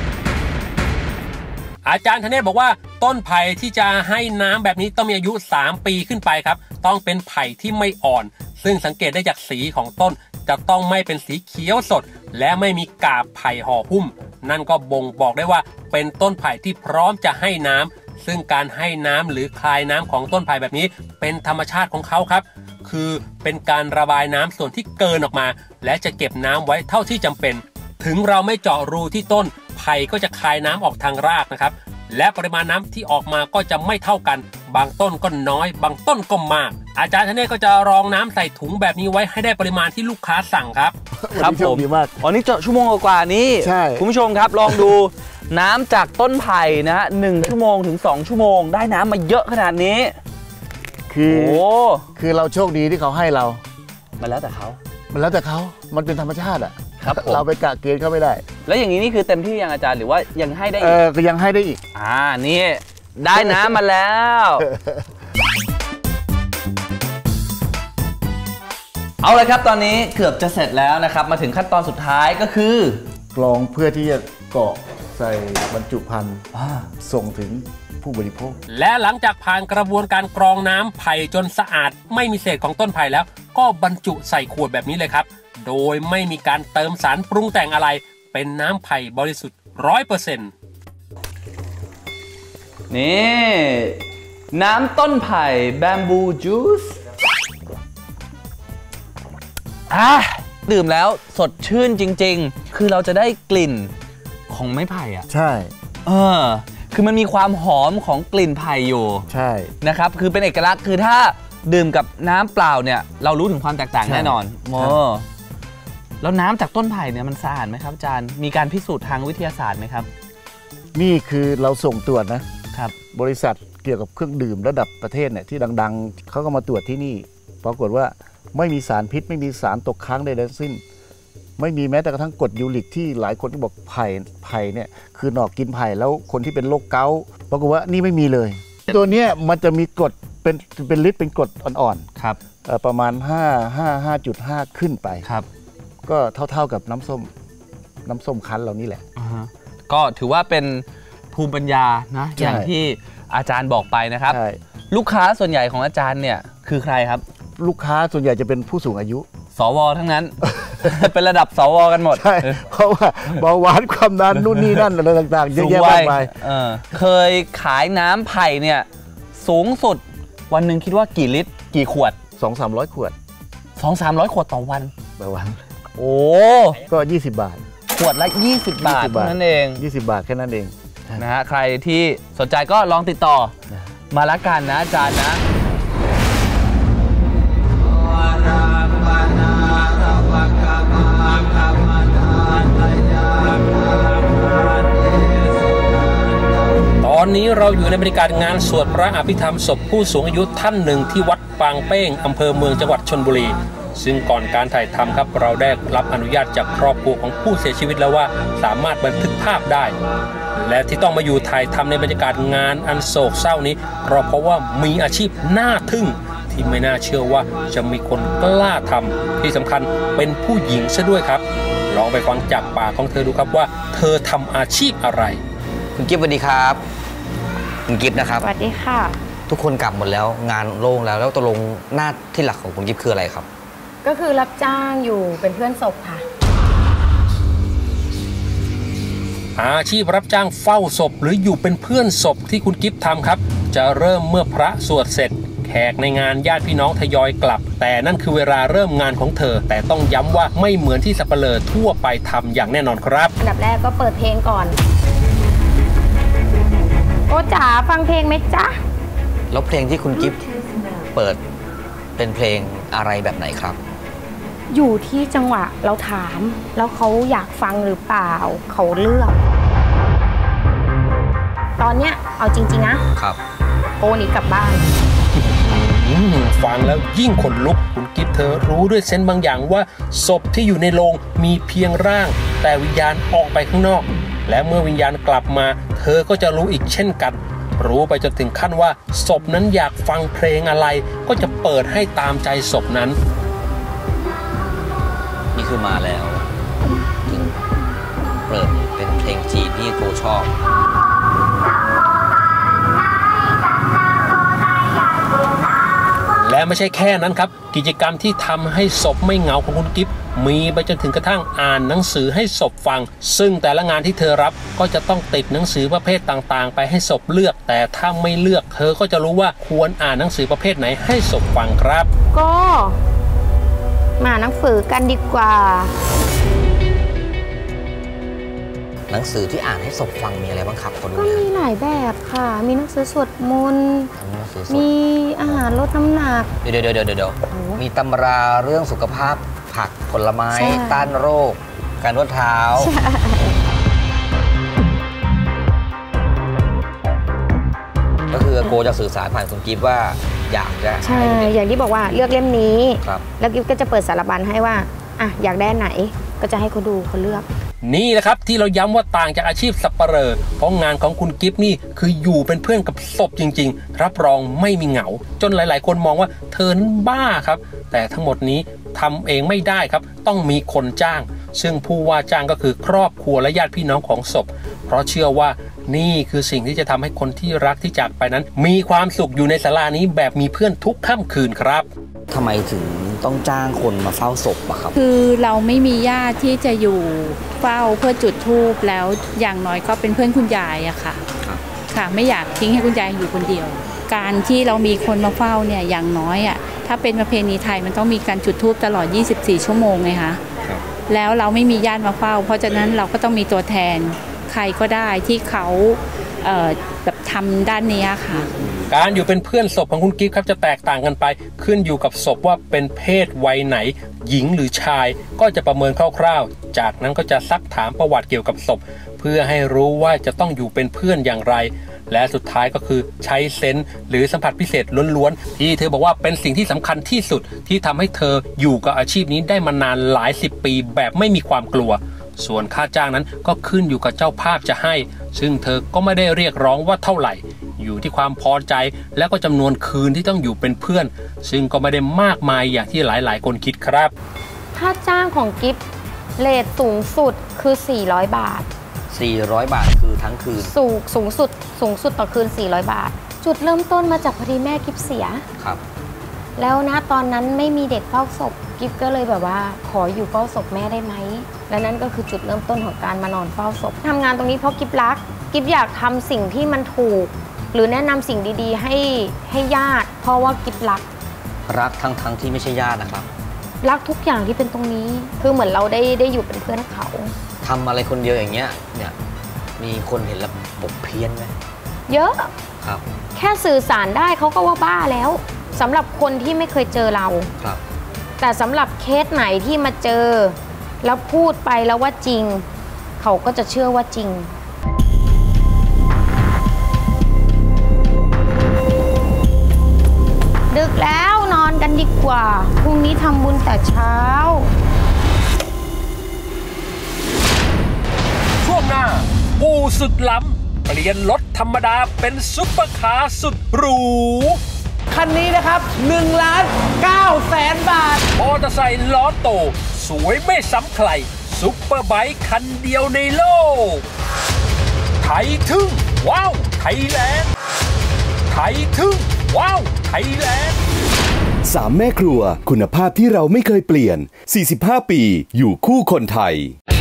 อาจารย์ธเนศบอกว่าต้นไผ่ที่จะให้น้ำแบบนี้ต้องมีอายุสามปีขึ้นไปครับต้องเป็นไผ่ที่ไม่อ่อนซึ่งสังเกตได้จากสีของต้นจะต้องไม่เป็นสีเขียวสดและไม่มีกาบไผ่ห่อหุ้มนั่นก็บ่งบอกได้ว่าเป็นต้นไผ่ที่พร้อมจะให้น้ำซึ่งการให้น้ำหรือคลายน้ำของต้นไผ่แบบนี้เป็นธรรมชาติของเขาครับคือเป็นการระบายน้ำส่วนที่เกินออกมาและจะเก็บน้ำไว้เท่าที่จำเป็นถึงเราไม่เจาะรูที่ต้นไผ่ก็จะคายน้ำออกทางรากนะครับและปริมาณน้ำที่ออกมาก็จะไม่เท่ากันบางต้นก็น้อยบางต้นก็มากอาจารย์ธเนศก็จะรองน้ำใส่ถุงแบบนี้ไว้ให้ได้ปริมาณที่ลูกค้าสั่งครับครับผมดีมากอ๋อนี่เจาะชั่วโมงกว่านี้ใช่คุณผู้ชมครับลองดูน้ำจากต้นไผ่นะฮะหนึ่งชั่วโมงถึงสองชั่วโมงได้น้ำมาเยอะขนาดนี้คือคือเราโชคดีที่เขาให้เรามันแล้วแต่เขามันแล้วแต่เขามันเป็นธรรมชาติอ่ะครับเราไปกะเกณฑ์เขาไม่ได้แล้วอย่างนี้นี่คือเต็มที่ยังอาจารย์หรือว่ายังให้ได้อีกเออก็ยังให้ได้อีกอ่านี่ได้น้ำมาแล้วเอาเลยครับตอนนี้เกือบจะเสร็จแล้วนะครับมาถึงขั้นตอนสุดท้ายก็คือกรองเพื่อที่จะเกาะใส่บรรจุภัณฑ์ส่งถึงผู้บริโภคและหลังจากผ่านกระบวนการกรองน้ำไผ่จนสะอาดไม่มีเศษของต้นไผ่แล้วก็บรรจุใส่ขวดแบบนี้เลยครับโดยไม่มีการเติมสารปรุงแต่งอะไรเป็นน้ำไผ่บริสุทธิ์ ร้อยเปอร์เซ็นต์นี่น้ำต้นไผ่แบมบูจูสอ่ะดื่มแล้วสดชื่นจริงๆคือเราจะได้กลิ่นของไม้ไผ่อ่ะใช่เออคือมันมีความหอมของกลิ่นไผ่อยู่ใช่นะครับคือเป็นเอกลักษณ์คือถ้าดื่มกับน้ำเปล่าเนี่ยเรารู้ถึงความแตกต่างแน่นอนโมแล้วน้ำจากต้นไผ่เนี่ยมันสะอาดไหมครับอาจารย์มีการพิสูจน์ทางวิทยาศาสตร์ไหมครับนี่คือเราส่งตรวจนะครับบริษัทเกี่ยวกับเครื่องดื่มระดับประเทศเนี่ยที่ดังๆเขาก็มาตรวจที่นี่ปรากฏว่าไม่มีสารพิษไม่มีสารตกค้างใดๆทั้งสิ้นไม่มีแม้แต่กระทั่งกรดยูริกที่หลายคนก็บอกไผ่ไผ่เนี่ยคือหนอกกินไผ่แล้วคนที่เป็นโรคเกาต์ปรากฏว่านี่ไม่มีเลยตัวเนี้ยมันจะมีกรดเป็นเป็นฤทธิ์เป็นกรดอ่อนๆครับประมาณห้า ห้า ห้าจุดห้า ขึ้นไปครับก็เท่าๆกับน้ำส้มน้ำส้มคั้นเรานี่แหละก็ถือว่าเป็นภูมิปัญญานะอย่างที่อาจารย์บอกไปนะครับลูกค้าส่วนใหญ่ของอาจารย์เนี่ยคือใครครับลูกค้าส่วนใหญ่จะเป็นผู้สูงอายุสวทั้งนั้น เป็นระดับสวกันหมดใช่เพราะว่าเบาหวานความดันนู่นนี่นั่นอะไรต่างๆเยอะแยะมากมายเคยขายน้ำไผ่เนี่ยสูงสุดวันหนึ่งคิดว่ากี่ลิตรกี่ขวดสองถึงสามร้อย ขวดสองถึงสามร้อย ขวดต่อวันต่อวันโอ้ก็ยี่สิบบาทขวดละยี่สิบบาทเท่านั้นเองยี่สิบบาทแค่นั้นเองนะฮะใครที่สนใจก็ลองติดต่อมาละกันนะอาจารย์นะตอนนี้เราอยู่ในบรรยากาศงานสวดพระอภิธรรมศพผู้สูงอายุท่านหนึ่งที่วัดปางเป้งอำเภอเมืองจังหวัดชลบุรีซึ่งก่อนการถ่ายทำครับเราได้รับอนุญาตจากครอบครัวของผู้เสียชีวิตแล้วว่าสามารถบันทึกภาพได้และที่ต้องมาอยู่ถ่ายทำในบรรยากาศงานอันโศกเศร้านี้เพราะว่ามีอาชีพน่าทึ่งที่ไม่น่าเชื่อว่าจะมีคนกล้าทำที่สำคัญเป็นผู้หญิงซะด้วยครับลองไปฟังจากปากของเธอดูครับว่าเธอทำอาชีพอะไรคุณกิฟต์สวัสดีครับคุณกิฟต์นะครับสวัสดีค่ะทุกคนกลับหมดแล้วงานโล่งแล้วแล้วตกลงหน้าที่หลักของคุณกิฟต์คืออะไรครับก็คือรับจ้างอยู่เป็นเพื่อนศพค่ะอาชีพรับจ้างเฝ้าศพหรืออยู่เป็นเพื่อนศพที่คุณกิฟต์ทำครับจะเริ่มเมื่อพระสวดเสร็จแขกในงานญาติพี่น้องทยอยกลับแต่นั่นคือเวลาเริ่มงานของเธอแต่ต้องย้ำว่าไม่เหมือนที่สัปเหร่อทั่วไปทำอย่างแน่นอนครับอันดับแรกก็เปิดเพลงก่อนโอ้จ๋าฟังเพลงไหมจ๊ะแล้วเพลงที่คุณกิฟต์เปิดเป็นเพลงอะไรแบบไหนครับอยู่ที่จังหวะเราถามแล้วเขาอยากฟังหรือเปล่าเขาเลือกตอนเนี้ยเอาจริงๆนะครับโอ้นี่กลับบ้านฟังแล้วยิ่งขนลุกคุณกิฟต์เธอรู้ด้วยเซนส์บางอย่างว่าศพที่อยู่ในโรงมีเพียงร่างแต่วิญญาณออกไปข้างนอกและเมื่อวิญญาณกลับมาเธอก็จะรู้อีกเช่นกันรู้ไปจนถึงขั้นว่าศพนั้นอยากฟังเพลงอะไรก็จะเปิดให้ตามใจศพนั้นนี่คือมาแล้วถึงเปิดเป็นเพลงจีนที่โกชอบและไม่ใช่แค่นั้นครับกิจกรรมที่ทำให้ศพไม่เหงาของคุณกิฟต์มีไปจนถึงกระทั่งอ่านหนังสือให้ศพฟังซึ่งแต่ละงานที่เธอรับก็จะต้องติดหนังสือประเภทต่างๆไปให้ศพเลือกแต่ถ้าไม่เลือกเธอก็จะรู้ว่าควรอ่านหนังสือประเภทไหนให้ศพฟังครับก็มาหนังสือกันดีกว่าหนังสือที่อ่านให้ศพฟังมีอะไรบ้างครับคนก็มีหลายแบบค่ะมีหนังสือสวดมนต์มีอาหารลดน้ำหนักเดี๋ยวเดี๋ยวเดี๋ยวเดี๋ยวมีตำราเรื่องสุขภาพผักผลไม้ต้านโรคการนวดเท้าก็คือโกจะสื่อสารผ่านคุณกิฟต์ว่าอยากจะใช่อย่างที่บอกว่าเลือกเล่มนี้แล้วกิฟต์ก็จะเปิดสารบัญให้ว่าอ่ะอยากได้ไหนก็จะให้เขาดูเขาเลือกนี่แหละครับที่เราย้ำว่าต่างจากอาชีพสับปะเหร่อเพราะงานของคุณกิฟต์นี่คืออยู่เป็นเพื่อนกับศพจริงๆรับรองไม่มีเหงาจนหลายๆคนมองว่าเธอนั้นบ้าครับแต่ทั้งหมดนี้ทำเองไม่ได้ครับต้องมีคนจ้างซึ่งผู้ว่าจ้างก็คือครอบครัวและญาติพี่น้องของศพเพราะเชื่อว่านี่คือสิ่งที่จะทำให้คนที่รักที่จากไปนั้นมีความสุขอยู่ในศาลานี้แบบมีเพื่อนทุกค่ำคืนครับทำไมถึงต้องจ้างคนมาเฝ้าศพอะครับคือเราไม่มีญาติที่จะอยู่เฝ้าเพื่อจุดธูปแล้วอย่างน้อยก็เป็นเพื่อนคุณยายอะค่ะค่ะไม่อยากทิ้งให้คุณยายอยู่คนเดียวการที่เรามีคนมาเฝ้าเนี่ยอย่างน้อยอะถ้าเป็นประเพณีไทยมันต้องมีการจุดธูปตลอดยี่สิบสี่ชั่วโมงไงคะแล้วเราไม่มีญาติมาเฝ้าเพราะฉะนั้นเราก็ต้องมีตัวแทนใครก็ได้ที่เขาเอ่อแบบทำด้านนี้ค่ะการอยู่เป็นเพื่อนศพของคุณกิฟต์ครับจะแตกต่างกันไปขึ้นอยู่กับศพว่าเป็นเพศวัยไหนหญิงหรือชายก็จะประเมินคร่าวๆจากนั้นก็จะซักถามประวัติเกี่ยวกับศพเพื่อให้รู้ว่าจะต้องอยู่เป็นเพื่อนอย่างไรและสุดท้ายก็คือใช้เซนส์หรือสัมผัสพิเศษล้วนๆที่เธอบอกว่าเป็นสิ่งที่สำคัญที่สุดที่ทำให้เธออยู่กับอาชีพนี้ได้มานานหลายสิบปีแบบไม่มีความกลัวส่วนค่าจ้างนั้นก็ขึ้นอยู่กับเจ้าภาพจะให้ซึ่งเธอก็ไม่ได้เรียกร้องว่าเท่าไหร่อยู่ที่ความพอใจและก็จำนวนคืนที่ต้องอยู่เป็นเพื่อนซึ่งก็ไม่ได้มากมายอย่างที่หลายๆคนคิดครับค่าจ้างของกิฟต์เรทสูงสุดคือสี่ร้อยบาทสี่ร้อยบาทคือทั้งคืนสูงสูงสุดสูงสุดต่อคืนสี่ร้อยบาทจุดเริ่มต้นมาจากพอดีแม่กิฟต์เสียครับแล้วนะตอนนั้นไม่มีเด็กเฝ้าศพกิฟก็เลยแบบว่าขออยู่เฝ้าศพแม่ได้ไหมและนั่นก็คือจุดเริ่มต้นของการมานอนเฝ้าศพทำงานตรงนี้เพราะกิฟรักกิฟอยากทำสิ่งที่มันถูกหรือแนะนำสิ่งดีๆให้ให้ญาติเพราะว่ากิฟรักรักทั้งทั้งที่ไม่ใช่ญาตินะครับรักทุกอย่างที่เป็นตรงนี้คือเหมือนเราได้ได้อยู่เป็นเพื่อนเขาทำอะไรคนเดียวอย่างเงี้ยเนี่ยมีคนเห็นแล้วบกเพี้ยนไหมเยอะครับแค่สื่อสารได้เขาก็ว่าบ้าแล้วสำหรับคนที่ไม่เคยเจอเราครับแต่สำหรับเคสไหนที่มาเจอแล้วพูดไปแล้วว่าจริงเขาก็จะเชื่อว่าจริงดึกแล้วนอนกันดีกว่าพรุ่งนี้ทำบุญแต่เช้าช่วงหน้าปูสุดล้ำเปลี่ยนรถธรรมดาเป็นซุปเปอร์คาร์สุดหรูคันนี้นะครับหนึ่งล้านเก้าแสนบาทมอเตอร์ไซค์ล้อโตสวยไม่ซ้ำใครซุปเปอร์ไบค์คันเดียวในโลกไทยทึ่งว้าวไทยแลนด์ไทยทึ่งว้าวไทยแลนด์สามแม่ครัวคุณภาพที่เราไม่เคยเปลี่ยนสี่สิบห้าปีอยู่คู่คนไทย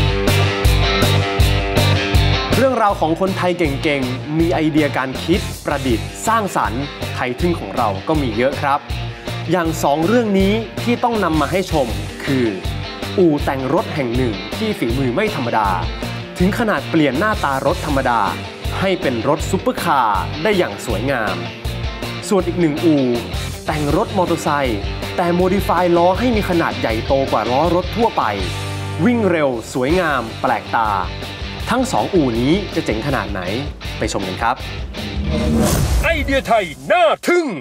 เรื่องราวของคนไทยเก่งๆมีไอเดียการคิดประดิษฐ์สร้างสรรค์ไทยทึ่งของเราก็มีเยอะครับอย่างสองเรื่องนี้ที่ต้องนำมาให้ชมคืออู่แต่งรถแห่งหนึ่งที่ฝีมือไม่ธรรมดาถึงขนาดเปลี่ยนหน้าตารถธรรมดาให้เป็นรถซุปเปอร์คาร์ได้อย่างสวยงามส่วนอีกหนึ่งอู่แต่งรถมอเตอร์ไซค์แต่โมดิฟายล้อให้มีขนาดใหญ่โตกว่าล้อรถทั่วไปวิ่งเร็วสวยงามแปลกตาทั้งสองอู่นี้จะเจ๋งขนาดไหนไปชมกันครับไอเดียไทยน่าทึ่ง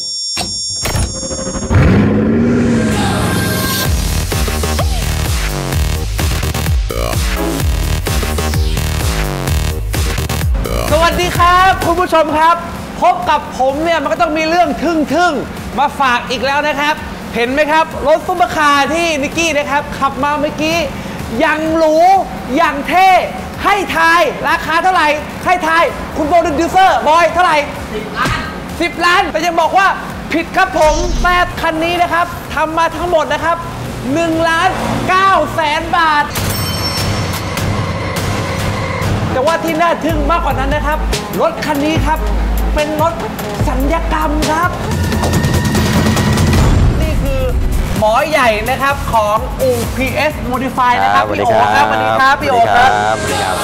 สวัสดีครับคุณผู้ชมครับพบกับผมเนี่ยมันก็ต้องมีเรื่องทึ่งๆมาฝากอีกแล้วนะครับเห็นไหมครับรถซุปเปอร์คาร์ที่นิกกี้นะครับขับมาเมื่อกี้ยังหรูยังเท่ให้ทายราคาเท่าไหร่ให้ทายคุณโปรดิวเซอร์บอยเท่าไหร่สิบล้านสิบล้านแต่ยังบอกว่าผิดครับผมแต่คันนี้นะครับทำมาทั้งหมดนะครับหนึ่งล้านเก้าแสนบาทแต่ว่าที่น่าทึ่งมากกว่านั้นนะครับรถคันนี้ครับเป็นรถสัญญกรรมครับนี่คือหมอใหญ่นะครับของอู่ พี เอส Modify นะครับพี่โอครับสวัสดีครับพี่โอครับสวัสดีครับ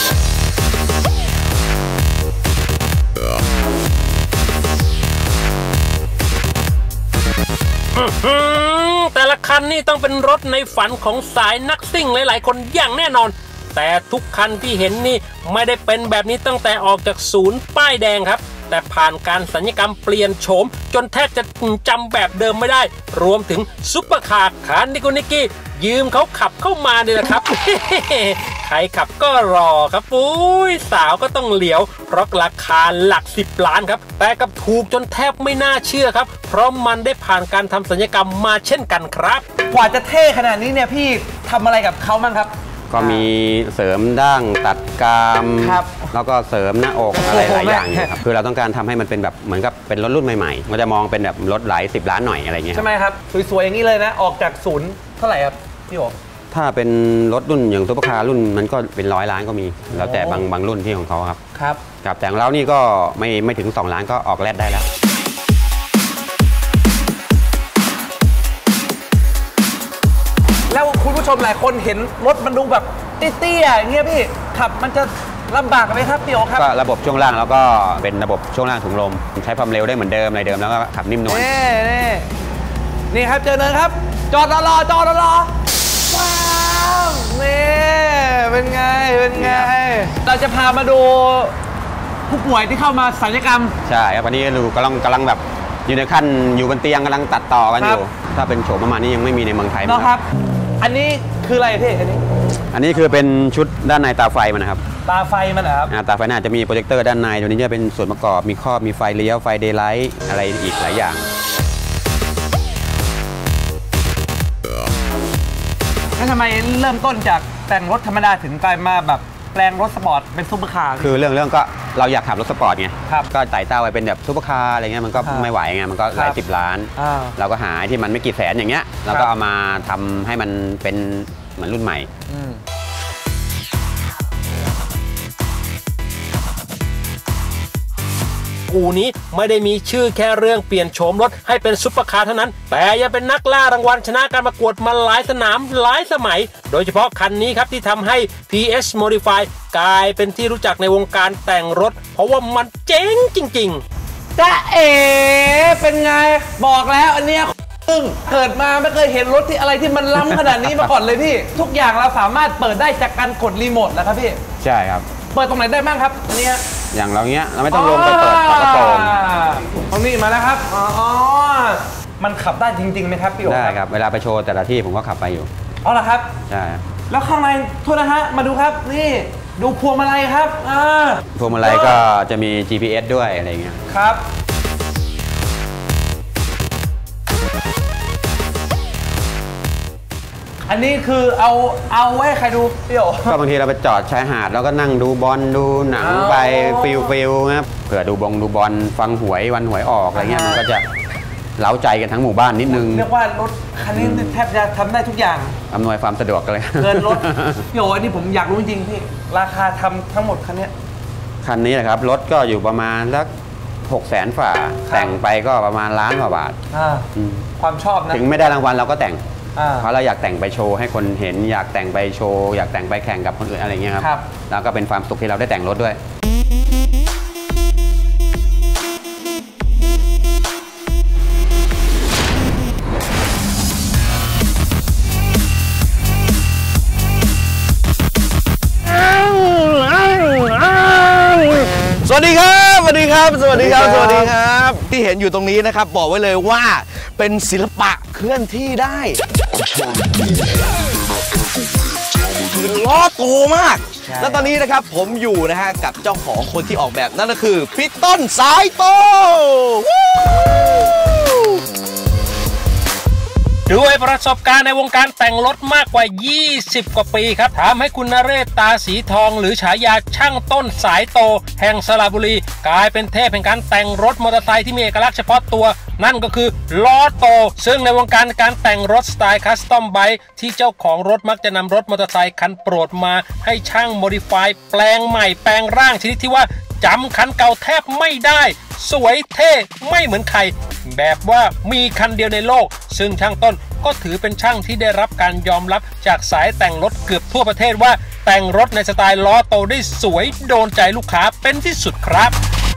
แต่ละคันนี่ต้องเป็นรถในฝันของสายนักซิ่งหลายๆคนอย่างแน่นอนแต่ทุกคันที่เห็นนี่ไม่ได้เป็นแบบนี้ตั้งแต่ออกจากศูนย์ป้ายแดงครับแต่ผ่านการสัญญกรรมเปลี่ยนโฉมจนแทบจะจำแบบเดิมไม่ได้รวมถึงซุปเปอร์คาร์คันที่คุณนิกกี้ยืมเขาขับเข้ามาเนี่ยนะครับ ใครขับก็รอครับปุ้ยสาวก็ต้องเหลียวเพราะราคาหลักสิบล้านครับแต่กับถูกจนแทบไม่น่าเชื่อครับเพราะมันได้ผ่านการทำสัญญกรรมมาเช่นกันครับกว่าจะเท่ขนาดนี้เนี่ยพี่ทำอะไรกับเขาบ้างครับก็มีเสริมดั้งตัดกรามแล้วก็เสริมหน้าอกอะไรหลายอย่างเนี่ยครับคือเราต้องการทำให้มันเป็นแบบเหมือนกับเป็นรถรุ่นใหม่ๆมันจะมองเป็นแบบรถหลายสิบล้านหน่อยอะไรเงี้ยใช่ไหมครับสวยๆอย่างนี้เลยนะออกจากศูนย์เท่าไหร่ครับพี่โอถ้าเป็นรถรุ่นอย่างซุปเปอร์คาร์รุ่นมันก็เป็นร้อยล้านก็มีแล้วแต่บางบางรุ่นที่ของเขาครับครับกับแต่ของเรานี่ก็ไม่ไม่ถึงสองล้านก็ออกแรดได้แล้วแล้วคุณผู้ชมหลายคนเห็นรถมันดูแบบเตี้ยๆอย่างเงี้ยพี่ขับมันจะลำบากไหมครับพี่โอครับก็ระบบช่วงล่างแล้วก็เป็นระบบช่วงล่างถุงลมใช้ความเร็วได้เหมือนเดิมอะไรเดิมแล้วก็ขับนิ่มนวลนี่นี่นี่ครับเจอเนินครับจอดรอจอดรอว้าวนี่เป็นไงเป็นไงเราจะพามาดูผู้ป่วยที่เข้ามาศัลยกรรมใช่ครับวันนี้ดูกำลังกำลังแบบอยู่ในขั้นอยู่บนเตียงกำลังตัดต่อกันอยู่ถ้าเป็นโฉมประมาณนี้ยังไม่มีในเมืองไทยนะครับอันนี้คืออะไรพี่อันนี้อันนี้คือเป็นชุดด้านในตาไฟมันนะครับตาไฟมันนะครับตาไฟน่าจะมีโปรเจคเตอร์ด้านในตัวนี้จะเป็นส่วนประกอบมีครอบมีไฟเลี้ยวไฟเดย์ไลท์อะไรอีกหลายอย่างแล้วทำไมเริ่มต้นจากแต่งรถธรรมดาถึงกลายมาแบบแปลงรถสปอร์ตเป็นซุปเปอร์คาร์คือเรื่องเรื่องก็เราอยากขับรถสปอร์ตไงก็ไต่เต้าไปเป็นแบบซุปเปอร์คาร์อะไรเงี้ยมันก็ไม่ไหวไงมันก็หลายสิบล้านเราก็หาที่มันไม่กี่แสนอย่างเงี้ยเราก็เอามาทำให้มันเป็นเหมือนรุ่นใหม่อู่นี้ไม่ได้มีชื่อแค่เรื่องเปลี่ยนโฉมรถให้เป็นซุปเปอร์คาร์เท่านั้นแต่ยังเป็นนักล่ารางวัลชนะการประกวดมาหลายสนามหลายสมัยโดยเฉพาะคันนี้ครับที่ทำให้ พี เอส Modify กลายเป็นที่รู้จักในวงการแต่งรถเพราะว่ามันเจ๋งจริงๆจ้าเอ๋เป็นไงบอกแล้วอันเนี้ยซึ่งเกิดมาไม่เคยเห็นรถที่อะไรที่มันล้ำขนาดนี้มาก่อนเลยพี่ทุกอย่างเราสามารถเปิดได้จากการกดรีโมทนะครับพี่ใช่ครับเปิดตรงไหนได้บ้างครับอันนี้อย่างเราเนี้ยเราไม่ต้องลงไปเปิดฝากระโปรงตรงนี้มาแล้วครับอ๋อมันขับได้จริงๆไหมครับพี่โอ๋ได้ครับเวลาไปโชว์แต่ละที่ผมก็ขับไปอยู่อ๋อเหรอครับใช่แล้วข้างในโทษนะฮะมาดูครับนี่ดูพวงมาลัยครับอ่าพวงมาลัยก็จะมี จี พี เอส ด้วยอะไรเงี้ยครับอันนี้คือเอาเอาไว้ใครดูพี่โอ๋ก็บางทีเราไปจอดชายหาดแล้วก็นั่งดูบอลดูหนังไปฟิลฟิลครับเผื่อดูบงดูบอลฟังหวยวันหวยออกอะไรเงี้ยมันก็จะเล้าใจกันทั้งหมู่บ้านนิดนึงเรียกว่ารถคันนี้แทบจะทำได้ทุกอย่างอำนวยความสะดวกเลยเกินรถพี่โอ๋อันนี้ผมอยากรู้จริงพี่ราคาทำทั้งหมดคันนี้คันนี้นะครับรถก็อยู่ประมาณสักหกแสนฝ่าแต่งไปก็ประมาณล้านกว่าบาทความชอบนะถึงไม่ได้รางวัลเราก็แต่งเพราะเราอยากแต่งไปโชว์ให้คนเห็นอยากแต่งไปโชว์อยากแต่งไปแข่งกับคนอื่นอะไรเงี้ยครับแล้วก็เป็นความสุขที่เราได้แต่งรถด้วยสวัสดีครับสวัสดีครับสวัสดีครับสวัสดีครับที่เห็นอยู่ตรงนี้นะครับบอกไว้เลยว่าเป็นศิลปะเคลื่อนที่ได้คือล้อโตมากแล้วตอนนี้นะครับผมอยู่นะฮะกับเจ้าของคนที่ออกแบบนั่นก็คือพี่ต้นสายโตด้วยประสบการณ์ในวงการแต่งรถมากกว่ายี่สิบกว่าปีครับทำให้คุณนเรศตาสีทองหรือฉายาช่างต้นสายโตแห่งสระบุรีกลายเป็นเทพแห่งการแต่งรถมอเตอร์ไซค์ที่มีเอกลักษณ์เฉพาะตัวนั่นก็คือล้อโตซึ่งในวงการการแต่งรถสไตล์คัสตอมไบค์ที่เจ้าของรถมักจะนำรถมอเตอร์ไซค์คันโปรดมาให้ช่างโมดิฟายแปลงใหม่แปลงร่างชนิดที่ว่าจำคันเก่าแทบไม่ได้สวยเท่ไม่เหมือนใครแบบว่ามีคันเดียวในโลกซึ่งช่างต้นก็ถือเป็นช่างที่ได้รับการยอมรับจากสายแต่งรถเกือบทั่วประเทศว่าแต่งรถในสไตล์ล้อโตได้สวยโดนใจลูกค้าเป็นที่สุดครับ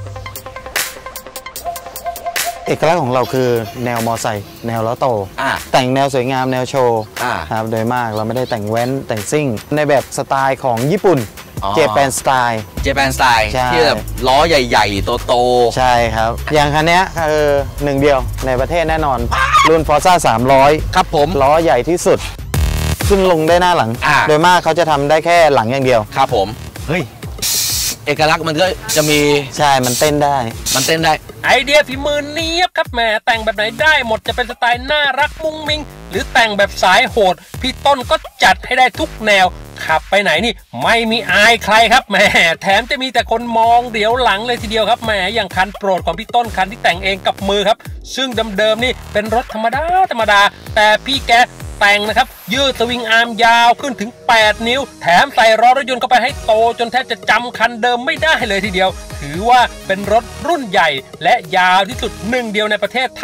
เอกลักษณ์ของเราคือแนวมอไซค์แนวล้อโตแต่งแนวสวยงามแนวโชว์ครับโดยมากเราไม่ได้แต่งแว้นแต่งซิ่งในแบบสไตล์ของญี่ปุ่นเจแปนสไตล์เจแปนสไตล์ที่แบบล้อใหญ่ๆโตๆใช่ครับอย่างคันนี้คือหนึ่งเดียวในประเทศแน่นอนรุ่น Forza สามร้อยครับผมล้อใหญ่ที่สุดขึ้นลงได้หน้าหลังโดยมากเขาจะทำได้แค่หลังอย่างเดียวครับผมเฮ้ยเอกลักษณ์มันก็จะมีใช่มันเต้นได้มันเต้นได้ไอเดียฝีมือเนี้ยครับแหมแต่งแบบไหนได้หมดจะเป็นสไตล์น่ารักมุ้งมิ้งหรือแต่งแบบสายโหดพี่ต้นก็จัดให้ได้ทุกแนวขับไปไหนนี่ไม่มีอายใครครับแหมแถมจะมีแต่คนมองเดี๋ยวหลังเลยทีเดียวครับแหมอย่างคันโปรดของพี่ต้นคันที่แต่งเองกับมือครับซึ่งเดิมๆนี่เป็นรถธรรมดาธรรมดาแต่พี่แกแต่งนะครับยืดสวิงอาร์มยาวขึ้นถึงแปดนิ้วแถมใส่ล้อรถยนต์เข้าไปให้โตจนแทบจะจำคันเดิมไม่ได้เลยทีเดียวถือว่าเป็นรถรุ่นใหญ่และยาวที่สุดหนึ่งเดียวในประเทศไทย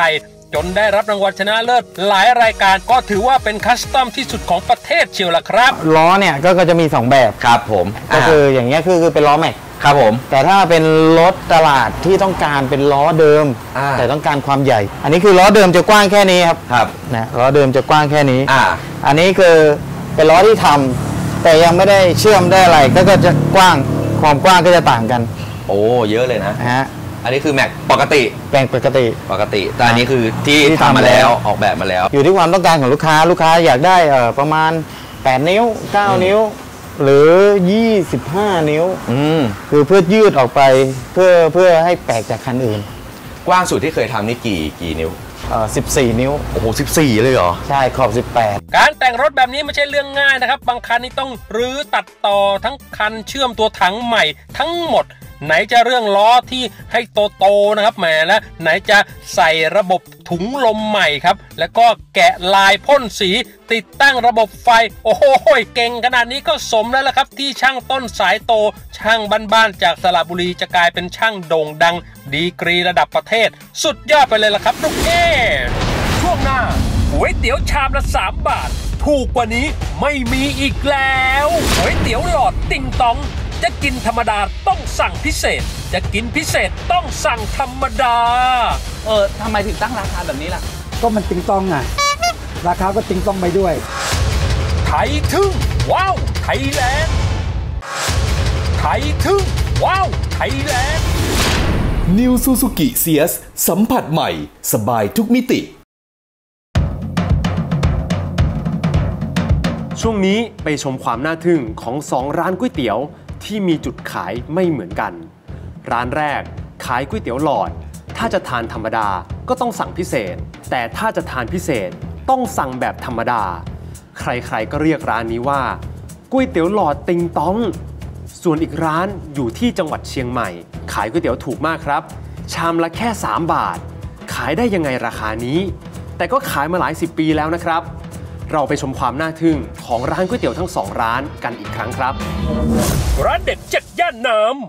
จนได้รับรางวัลชนะเลิศหลายรายการก็ถือว่าเป็นคัสตอมที่สุดของประเทศเชียวล่ะครับล้อเนี่ยก็จะมีสองแบบครับผมก็คืออย่างเงี้ยคือคือเป็นล้อแม็กครับผมแต่ถ้าเป็นรถตลาดที่ต้องการเป็นล้อเดิมแต่ต้องการความใหญ่อันนี้คือล้อเดิมจะกว้างแค่นี้ครับครับนะล้อเดิมจะกว้างแค่นี้อ่าอันนี้คือเป็นล้อที่ทำแต่ยังไม่ได้เชื่อมได้อะไรก็จะกว้างความกว้างก็จะต่างกันโอ้เยอะเลยนะฮะอันนี้คือแม็กปกติแม็กปกติปกติแต่อันนี้คือที่ทำมาแล้วออกแบบมาแล้วอยู่ที่ความต้องการของลูกค้าลูกค้าอยากได้เอ่อประมาณแปดนิ้วเก้านิ้วหรือยี่สิบห้านิ้วอืมคือเพื่อยืดออกไปเพื่อเพื่อให้แปลกจากคันอื่นกว้างสุดที่เคยทำนี่กี่กี่นิ้วเอ่อสิบสี่นิ้วโอ้โหสิบสี่เลยเหรอใช่ขอบสิบแปดการแต่งรถแบบนี้ไม่ใช่เรื่องง่ายนะครับบางคันนี่ต้องรื้อตัดต่อทั้งคันเชื่อมตัวถังใหม่ทั้งหมดไหนจะเรื่องล้อที่ให้โตๆนะครับแหมและไหนจะใส่ระบบถุงลมใหม่ครับแล้วก็แกะลายพ่นสีติดตั้งระบบไฟโอ้โหเก่งขนาดนี้ก็สมแล้วล่ะครับที่ช่างต้นสายโตช่างบ้านๆจากสระบุรีจะกลายเป็นช่างโด่งดังดีกรีระดับประเทศสุดยอดไปเลยล่ะครับลูกเอ๋ช่วงหน้าก๋วยเตี๋ยวชามละสามบาทถูกกว่านี้ไม่มีอีกแล้วก๋วยเตี๋ยวหลอดติ่งตองจะกินธรรมดาต้องสั่งพิเศษจะกินพิเศษต้องสั่งธรรมดาเออทำไมถึงตั้งราคาแบบนี้ล่ะก็มันติงต้องไงราคาก็ติงต้องไปด้วยไทยทึ่งว้าวไทยแลนด์ไทยทึ่งว้าวไทยแลนด์ New Suzuki ซี เอส สัมผัสใหม่สบายทุกมิติช่วงนี้ไปชมความน่าทึ่งของสองร้านก๋วยเตี๋ยวที่มีจุดขายไม่เหมือนกันร้านแรกขายก๋วยเตี๋ยวหลอดถ้าจะทานธรรมดาก็ต้องสั่งพิเศษแต่ถ้าจะทานพิเศษต้องสั่งแบบธรรมดาใครๆก็เรียกร้านนี้ว่าก๋วยเตี๋ยวหลอดติงต้องส่วนอีกร้านอยู่ที่จังหวัดเชียงใหม่ขายก๋วยเตี๋ยวถูกมากครับชามละแค่สามบาทขายได้ยังไงราคานี้แต่ก็ขายมาหลายสิบปีแล้วนะครับเราไปชมความน่าทึ่งของร้านก๋วยเตี๋ยวทั้งสองร้านกันอีกครั้งครับร้านเด็ดจากย่านน้ำ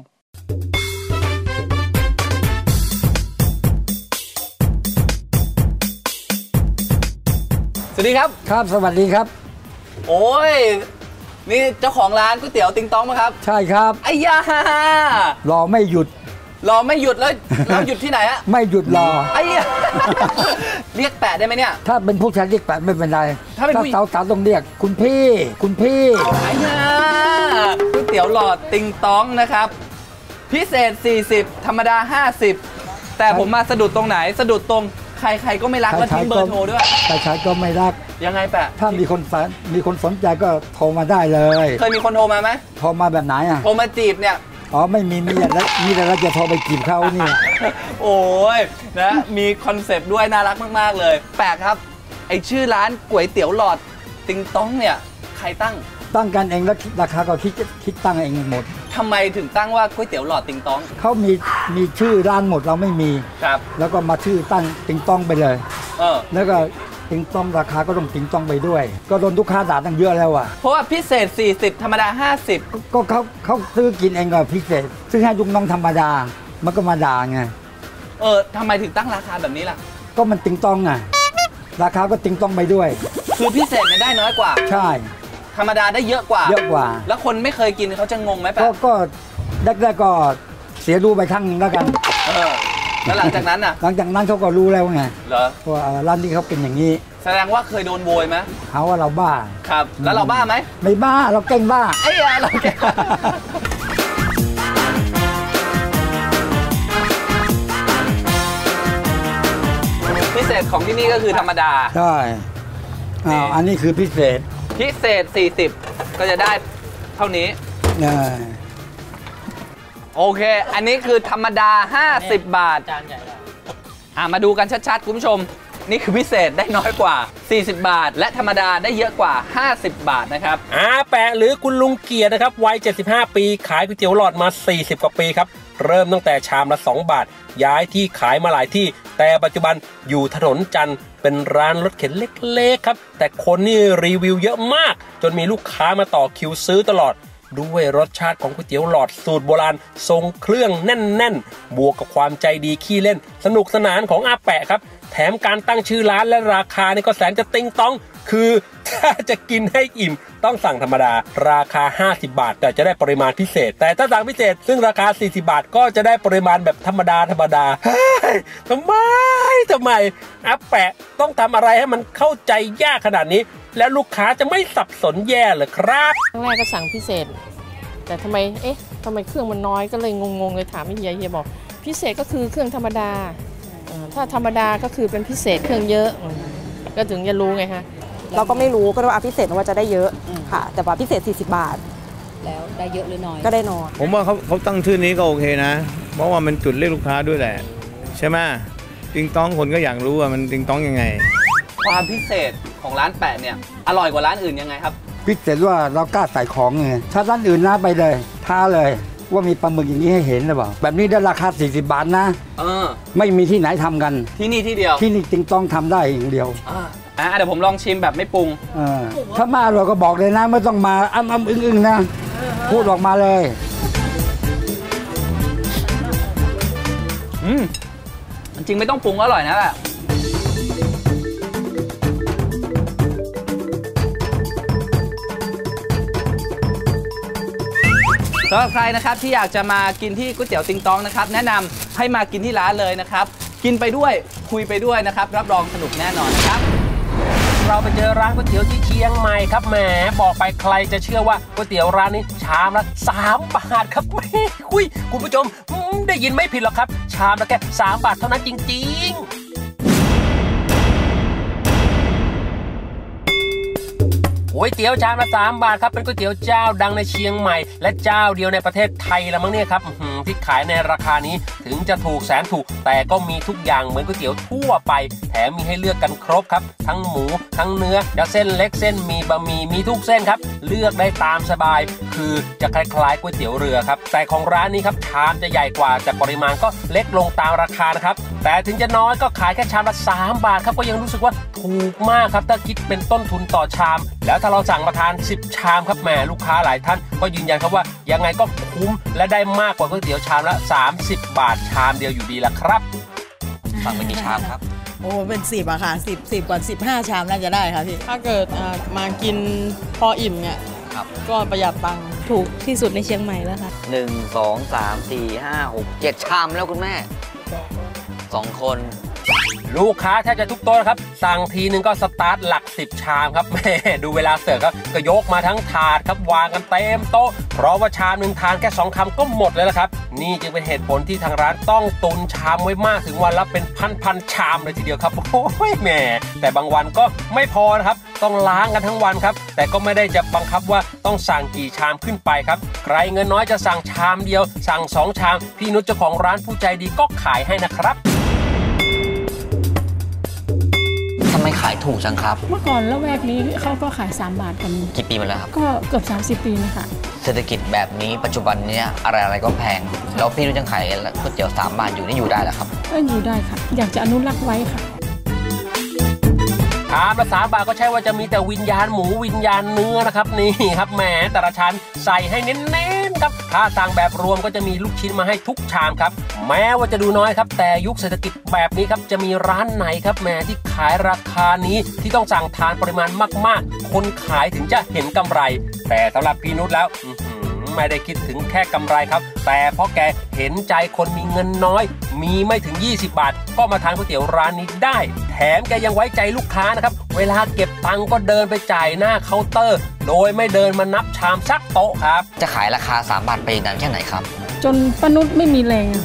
สวัสดีครับครับสวัสดีครับโอ้ยนี่เจ้าของร้านก๋วยเตี๋ยวติงต้องไหมครับใช่ครับไอ้ยารอไม่หยุดรอไม่หยุดแล้วแล้วหยุดที่ไหนฮะไม่หยุดรอไอ้เรียกแปะได้ไหมเนี่ยถ้าเป็นผู้ชายเรียกแปะไม่เป็นไรถ้าเป็นผู้สาวสาวต้องเรียกคุณพี่คุณพี่ไอ้ยาก๋วยเตี๋ยวหลอดติงต้องนะครับพิเศษสี่สิบธรรมดาห้าสิบแต่ผมมาสะดุดตรงไหนสะดุดตรงใครๆก็ไม่รักและทิ้งเบอร์โทรด้วยใครๆก็ไม่รักยังไงแปะถ้ามีคนมีคนสนใจก็โทรมาได้เลยเคยมีคนโทรมาไหมโทรมาแบบไหนอ่ะโทรมาจีบเนี่ยอ๋อไม่มีมีแต่มีแต่เราจะโทรไปจีบเขาเนี่ยโอ้ยนะมีคอนเซปต์ด้วยน่ารักมากๆเลยแปลกครับไอชื่อร้านก๋วยเตี๋ยวหลอดติงต้องเนี่ยใครตั้งตั้งกันเองแล้วราคาก็คิดคิดตั้งเองหมดทำไมถึงตั้งว่าก๋วยเตี๋ยวหลอดติงต้องเขามีมีชื่อร้านหมดเราไม่มีครับแล้วก็มาชื่อตั้งติงต้องไปเลยเออแล้วก็ติงต้องราคาก็ต้องติงต้องไปด้วยก็โดนลูกค้าด่าตั้งเยอะแล้วอ่ะเพราะว่าพิเศษสี่สิบธรรมดาห้าสิบก็เขาเขาซื้อกินเองก็พิเศษซื้อให้ลูกน้องธรรมดามันก็มาด่าไงเออทำไมถึงตั้งราคาแบบนี้ล่ะก็มันติงต้องไงราคาก็ติงต้องไปด้วยคือพิเศษเนี่ยได้น้อยกว่าใช่ธรรมดาได้เยอะกว่าเยอะกว่าแล้วคนไม่เคยกินเขาจะงงไหมแป๊ะก็แรกๆก็เสียดูไปครั้งนึงแล้วกันเออแล้วหลังจากนั้นอ่ะหลังจากนั้นเขาก็รู้แล้วไงเหรอว่าร้านนี้เขาเป็นอย่างนี้แสดงว่าเคยโดนโวยไหมเขาว่าเราบ้าครับแล้วเราบ้าไหมไม่บ้าเราเก่งบ้าไอ้ยาเราเก่งพิเศษของที่นี่ก็คือธรรมดาใช่อ่าอันนี้คือพิเศษพิเศษสี่สิบก็จะได้เท่านี้โอเคอันนี้คือธรรมดาห้าสิบบาทจานใหญ่อ่ะมาดูกันชัดๆคุณผู้ชมนี่คือพิเศษได้น้อยกว่าสี่สิบบาทและธรรมดาได้เยอะกว่าห้าสิบบาทนะครับอาแปะหรือคุณลุงเกียรตินะครับวัยเจ็ดสิบห้าปีขายก๋วยเตี๋ยวหลอดมาสี่สิบกว่าปีครับเริ่มตั้งแต่ชามละสองบาทย้ายที่ขายมาหลายที่แต่ปัจจุบันอยู่ถนนจันทร์เป็นร้านรถเข็นเล็กๆครับแต่คนนี่รีวิวเยอะมากจนมีลูกค้ามาต่อคิวซื้อตลอดด้วยรสชาติของก๋วยเตี๋ยวหลอดสูตรโบราณทรงเครื่องแน่นๆบวกกับความใจดีขี้เล่นสนุกสนานของอาแปะครับแถมการตั้งชื่อร้านและราคานี่ก็แสนจะติงต้องคือถ้าจะกินให้อิ่มต้องสั่งธรรมดาราคาห้าสิบบาทแต่จะได้ปริมาณพิเศษแต่ถ้าสั่งพิเศษซึ่งราคาสี่สิบบาทก็จะได้ปริมาณแบบธรรมดาธรรมดาเฮ้ยทำไมทำไมอาแปะต้องทำอะไรให้มันเข้าใจยากขนาดนี้แล้วลูกค้าจะไม่สับสนแย่เหรอครับครั้งแรกก็สั่งพิเศษแต่ทำไมเอ๊ะทำไมเครื่องมันน้อยก็เลยงงๆเลยถามเฮียเฮียบอกพิเศษก็คือเครื่องธรรมดาถ้าธรรมดาก็คือเป็นพิเศษเครื่องเยอะก็ถึงจะรู้ไงฮะเราก็ไม่รู้ก็ว่าพิเศษว่าจะได้เยอะค่ะแต่ว่าพิเศษสี่สิบบาทแล้วได้เยอะหรือน้อยก็ได้น้อยผมว่าเขาเขาตั้งชื่อนี้ก็โอเคนะเพราะว่ามันจุดเรียกลูกค้าด้วยแหละใช่ไหมติงต้องคนก็อยากรู้ว่ามันติงต้องยังไงความพิเศษของร้านแปะเนี่ยอร่อยกว่าร้านอื่นยังไงครับพิเศษว่าเรากล้าใส่ของไงถ้าร้านอื่นน่าไปเลยท้าเลยว่ามีปลาหมึกอย่างนี้ให้เห็นหรือเปล่าแบบนี้ได้ราคาสี่สิบบาทนะเออไม่มีที่ไหนทำกันที่นี่ที่เดียวที่นี่ติงต้องทำได้อย่างเดียวอ่าเดี๋ยวผมลองชิมแบบไม่ปรุงถ้ามาเราก็บอกเลยนะไม่ต้องมาอ้ำอ้ำอึ้งอึ้งนะพูดออกมาเลยอืมจริงไม่ต้องปรุงอร่อยนะแหละสำหรับใครนะครับที่อยากจะมากินที่ก๋วยเตี๋ยวติงตองนะครับแนะนำให้มากินที่ร้านเลยนะครับกินไปด้วยคุยไปด้วยนะครับรับรองสนุกแน่นอนนะครับเราไปเจอร้านก๋วยเตี๋ยวที่เชียงใหม่ครับแหมบอกไปใครจะเชื่อว่าก๋วยเตี๋ยวร้านนี้ชามละสามบาทครับแม่คุยคุณผู้ชมได้ยินไม่ผิดหรอกครับชามละแค่สามบาทเท่านั้นจริงๆก๋วยเตี๋ยวชามละสามบาทครับเป็นก๋วยเตี๋ยวเจ้าดังในเชียงใหม่และเจ้าเดียวในประเทศไทยละมั้งเนี่ยครับที่ขายในราคานี้ถึงจะถูกแสนถูกแต่ก็มีทุกอย่างเหมือนก๋วยเตี๋ยวทั่วไปแถมมีให้เลือกกันครบครับทั้งหมูทั้งเนื้อจะเส้นเล็กเส้นมีบะหมี่มีทุกเส้นครับเลือกได้ตามสบายคือจะคล้ายๆก๋วยเตี๋ยวเรือครับแต่ของร้านนี้ครับชามจะใหญ่กว่าแต่ปริมาณก็เล็กลงตามราคานะครับแต่ถึงจะน้อยก็ขายแค่ชามละสามบาทครับก็ยังรู้สึกว่าถูกมากครับถ้าคิดเป็นต้นทุนต่อชามแล้วถ้าเราสั่งมาทานสิบชามครับแหมลูกค้าหลายท่านก็ยืนยันครับว่ายังไงก็คุ้มและได้มากกว่าก๋วยเตี๋ยวชามละสามสิบบาทชามเดียวอยู่ดีละครับสั่งไปกี่ชามครับโอ้เป็นสิบอะค่ะสิบสิบกว่าสิบห้าชามน่าจะได้ค่ะพี่ถ้าเกิดมากินพออิ่มเนี่ยก็ประหยัดตังค์ถูกที่สุดในเชียงใหม่แล้วค่ะหนึ่งสองสามสี่ห้าหกเจ็ดชามแล้วคุณแม่สองคนลูกค้าแทบจะทุกโต๊ะครับสั่งทีนึงก็สตาร์ทหลักสิบชามครับแม่ดูเวลาเสิร์ฟครับก็ยกมาทั้งถาดครับวางกันเต็มโต๊ะเพราะว่าชามหนึ่งทานแค่สองคำก็หมดเลยละครับนี่จึงเป็นเหตุผลที่ทางร้านต้องตุนชามไว้มากถึงวันละเป็นพันๆชามเลยทีเดียวครับโอ้ยแม่แต่บางวันก็ไม่พอนะครับต้องล้างกันทั้งวันครับแต่ก็ไม่ได้จะบังคับว่าต้องสั่งกี่ชามขึ้นไปครับใครเงินน้อยจะสั่งชามเดียวสั่งสองชามพี่นุชเจ้าของร้านผู้ใจดีก็ขายให้นะครับทำไมขายถูกจังครับเมื่อก่อนละแวกนี้เขาก็ขายสามบาทกันกี่ปีมาแล้วครับก็เกือบสามสิบปีนะคะเศรษฐกิจแบบนี้ปัจจุบันนี้อะไรอะไรก็แพงแล้วพี่นุชยังขายก๋วยเตี๋ยวสามบาทอยู่นี่อยู่ได้หรอครับก็อยู่ได้ค่ะอยากจะอนุรักษ์ไว้ค่ะชามละสามบาทก็ใช่ว่าจะมีแต่วิญญาณหมูวิญญาณเนื้อนะครับนี่ครับแหมแต่ละชั้นใส่ให้เน้นๆครับถ้าสั่งแบบรวมก็จะมีลูกชิ้นมาให้ทุกชามครับแม้ว่าจะดูน้อยครับแต่ยุคเศรษฐกิจแบบนี้ครับจะมีร้านไหนครับแหมที่ขายราคานี้ที่ต้องสั่งทานปริมาณมากๆคนขายถึงจะเห็นกำไรแต่สำหรับพี่นุชแล้วไม่ได้คิดถึงแค่กำไรครับแต่เพราะแกเห็นใจคนมีเงินน้อยมีไม่ถึงยี่สิบบาทก็มาทานก๋วยเตี๋ยวร้านนี้ได้แถมแกยังไว้ใจลูกค้านะครับเวลาเก็บตังก็เดินไปจ่ายหน้าเคาน์เตอร์โดยไม่เดินมานับชามซักโต๊ะครับจะขายราคาสามบาทไปนานแค่ไหนครับจนป้านุชไม่มีแรง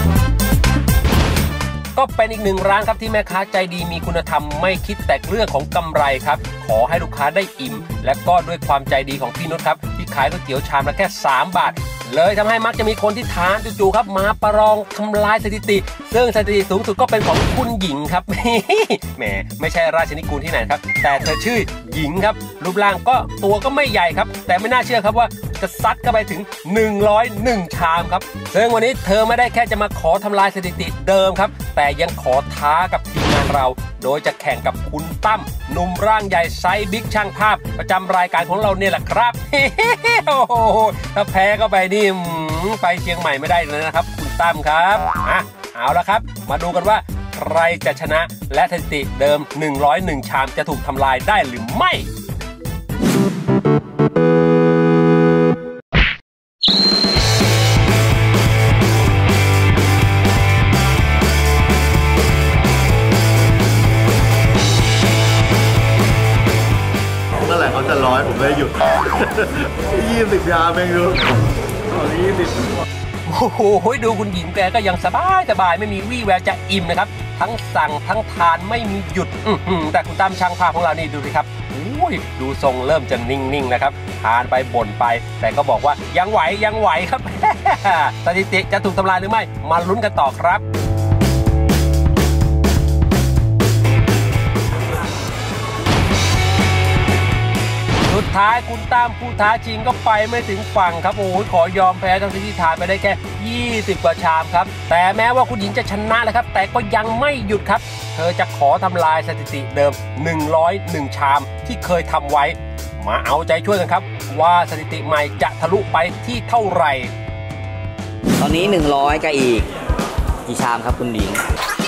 ก็เป็นอีกหนึ่งร้านครับที่แม่ค้าใจดีมีคุณธรรมไม่คิดแต่เรื่องของกำไรครับขอให้ลูกค้าได้อิ่มและก็ด้วยความใจดีของพี่นุชครับที่ขายก๋วยเตี๋ยวชามละแค่สามบาทเลยทำให้มักจะมีคนที่ทานจู่ๆครับมาประลองทำลายสถิติซึ่งสถิติสูงสุดก็เป็นของคุณหญิงครับ แหมไม่ใช่ราชนิกูลที่ไหนครับแต่เธอชื่อหญิงครับรูปร่างก็ตัวก็ไม่ใหญ่ครับแต่ไม่น่าเชื่อครับว่าจะซัดเข้าไปถึงหนึ่งร้อยเอ็ดชามครับซึ่งวันนี้เธอไม่ได้แค่จะมาขอทำลายสถิติเดิมครับแต่ยังขอท้ากับทีมงานเราโดยจะแข่งกับคุณตั้มหนุ่มร่างใหญ่ไซส์บิ๊กช่างภาพประจำรายการของเราเนี่ยแหละครับ โอ้โหถ้าแพ้ก็ไปนี่ไปเชียงใหม่ไม่ได้เลยนะครับคุณตั้มครับอ่ะเอาละครับมาดูกันว่าใครจะชนะและสถิติเดิมหนึ่งร้อยเอ็ดชามจะถูกทำลายได้หรือไม่เมื่อไหร่เขาจะร้อยผมไม่หยุด ยี่สิบยาเองดูยี่สิบโอ้โหดูคุณหญิงแกก็ยังสบายสบายไม่มีวี่แววจะอิ่มนะครับทั้งสั่งทั้งทานไม่มีหยุดแต่คุณตั้มช่างภาพของเรานี่ดูสิครับดูทรงเริ่มจะนิ่งๆนะครับทานไปบ่นไปแต่ก็บอกว่ายังไหวยังไหวครับ สถิติจะถูกทำลายหรือไม่มาลุ้นกันต่อครับสุดท้ายคุณตั้มผู้ท้าชิงก็ไปไม่ถึงฝั่งครับโอ้ยขอยอมแพ้ทั้งที่ทานไปได้แค่ยี่สิบกว่าชามครับแต่แม้ว่าคุณหญิงจะชนะแล้วครับแต่ก็ยังไม่หยุดครับเธอจะขอทำลายสถิติเดิมหนึ่งร้อยเอ็ดชามที่เคยทำไว้มาเอาใจช่วยกันครับว่าสถิติใหม่จะทะลุไปที่เท่าไหร่ตอนนี้หนึ่งร้อยกับอีกกี่ชามครับคุณหญิง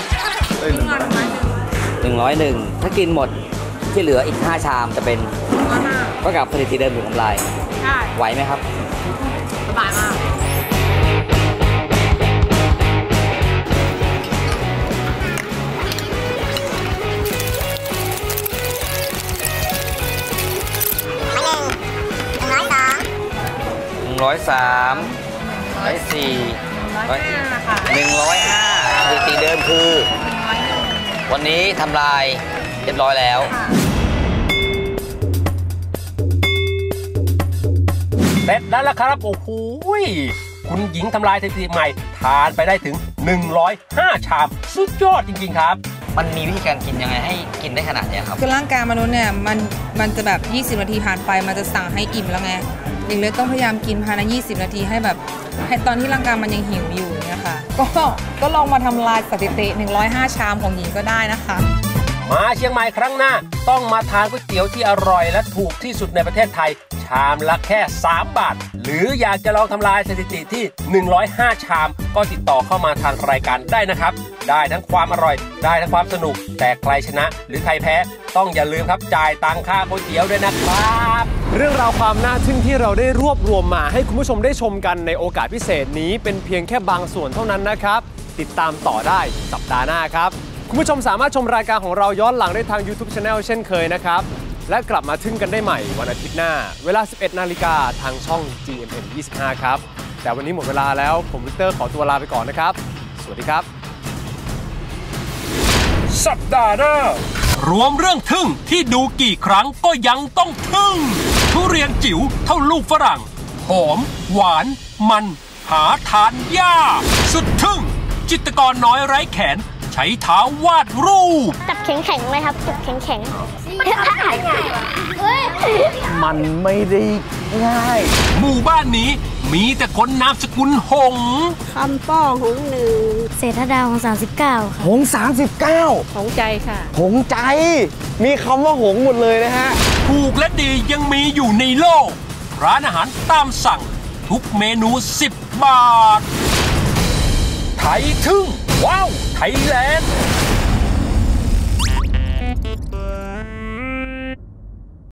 หนึ่งร้อยหนึ่งถ้ากินหมดที่เหลืออีกห้าชามจะเป็นก็กับสถิติเดิมถูกทำลายไหวไหมครับสบายมากหนึ่งร้อยสามร้อยสี่หนึ่งร้อยห้าสถิติเดิมคือวันนี้ทำลายเรียบร้อยแล้วเสร็จแล้วล่ะครับโอ้โหคุณหญิงทำลายสถิติใหม่ทานไปได้ถึงหนึ่งร้อยห้าชามสุดยอดจริงๆครับมันมีวิธีการกินยังไงให้กินได้ขนาดนี้ครับคือร่างกายมนุษย์เนี่ยมันมันจะแบบยี่สิบนาทีผ่านไปมันจะสั่งให้อิ่มแล้วไงหญิงเลยต้องพยายามกินภายในยี่สิบนาทีให้แบบให้ตอนที่ร่างกายมันยังหิวอยู่เนี่ยค่ะก็ก็ลองมาทำลายสถิติหนึ่งร้อยห้าชามของหญิงก็ได้นะคะมาเชียงใหม่ครั้งหน้าต้องมาทานก๋วยเตี๋ยวที่อร่อยและถูกที่สุดในประเทศไทยชามละแค่สามบาทหรืออยากจะลองทำลายสถิติที่หนึ่งร้อยห้าชามก็ติดต่อเข้ามาทางรายการได้นะครับได้ทั้งความอร่อยได้ทั้งความสนุกแต่ใครชนะหรือใครแพ้ต้องอย่าลืมครับจ่ายตังค่าก๋วยเตี๋ยวด้วยนะครับเรื่องราวความน่าทึ่งที่เราได้รวบรวมมาให้คุณผู้ชมได้ชมกันในโอกาสพิเศษนี้เป็นเพียงแค่บางส่วนเท่านั้นนะครับติดตามต่อได้สัปดาห์หน้าครับคุณผู้ชมสามารถชมรายการของเราย้อนหลังได้ทาง YouTube Channel เช่นเคยนะครับและกลับมาทึ่งกันได้ใหม่วันอาทิตย์หน้าเวลา สิบเอ็ดนาฬิกาทางช่อง จี เอ็ม เอ็ม ยี่สิบห้า ครับแต่วันนี้หมดเวลาแล้วผมวิกเตอร์ขอตัวลาไปก่อนนะครับสวัสดีครับสัปดาห์หน้ารวมเรื่องทึ่งที่ดูกี่ครั้งก็ยังต้องทึ่งทุเรียนจิ๋วเท่าลูกฝรั่งหอมหวานมันหาทานยากสุดทึ่งจิตรกรน้อยไร้แขนใช้เท้าวาดรูปจับแข็งๆเลยครับจับแข็งๆมันไม่ได้ง่ายหมู่บ้านนี้มีแต่คนนามสกุลหงคำป้อหงหนึ่งเศรษฐดาหงสามสิบเก้าค่ะหงสามสิบเก้าหงใจค่ะหงใจมีคำว่าหงหมดเลยนะฮะถูกและดียังมีอยู่ในโลกร้านอาหารตามสั่งทุกเมนูสิบบาทไทยทึ่งว้าวไทยแลนด์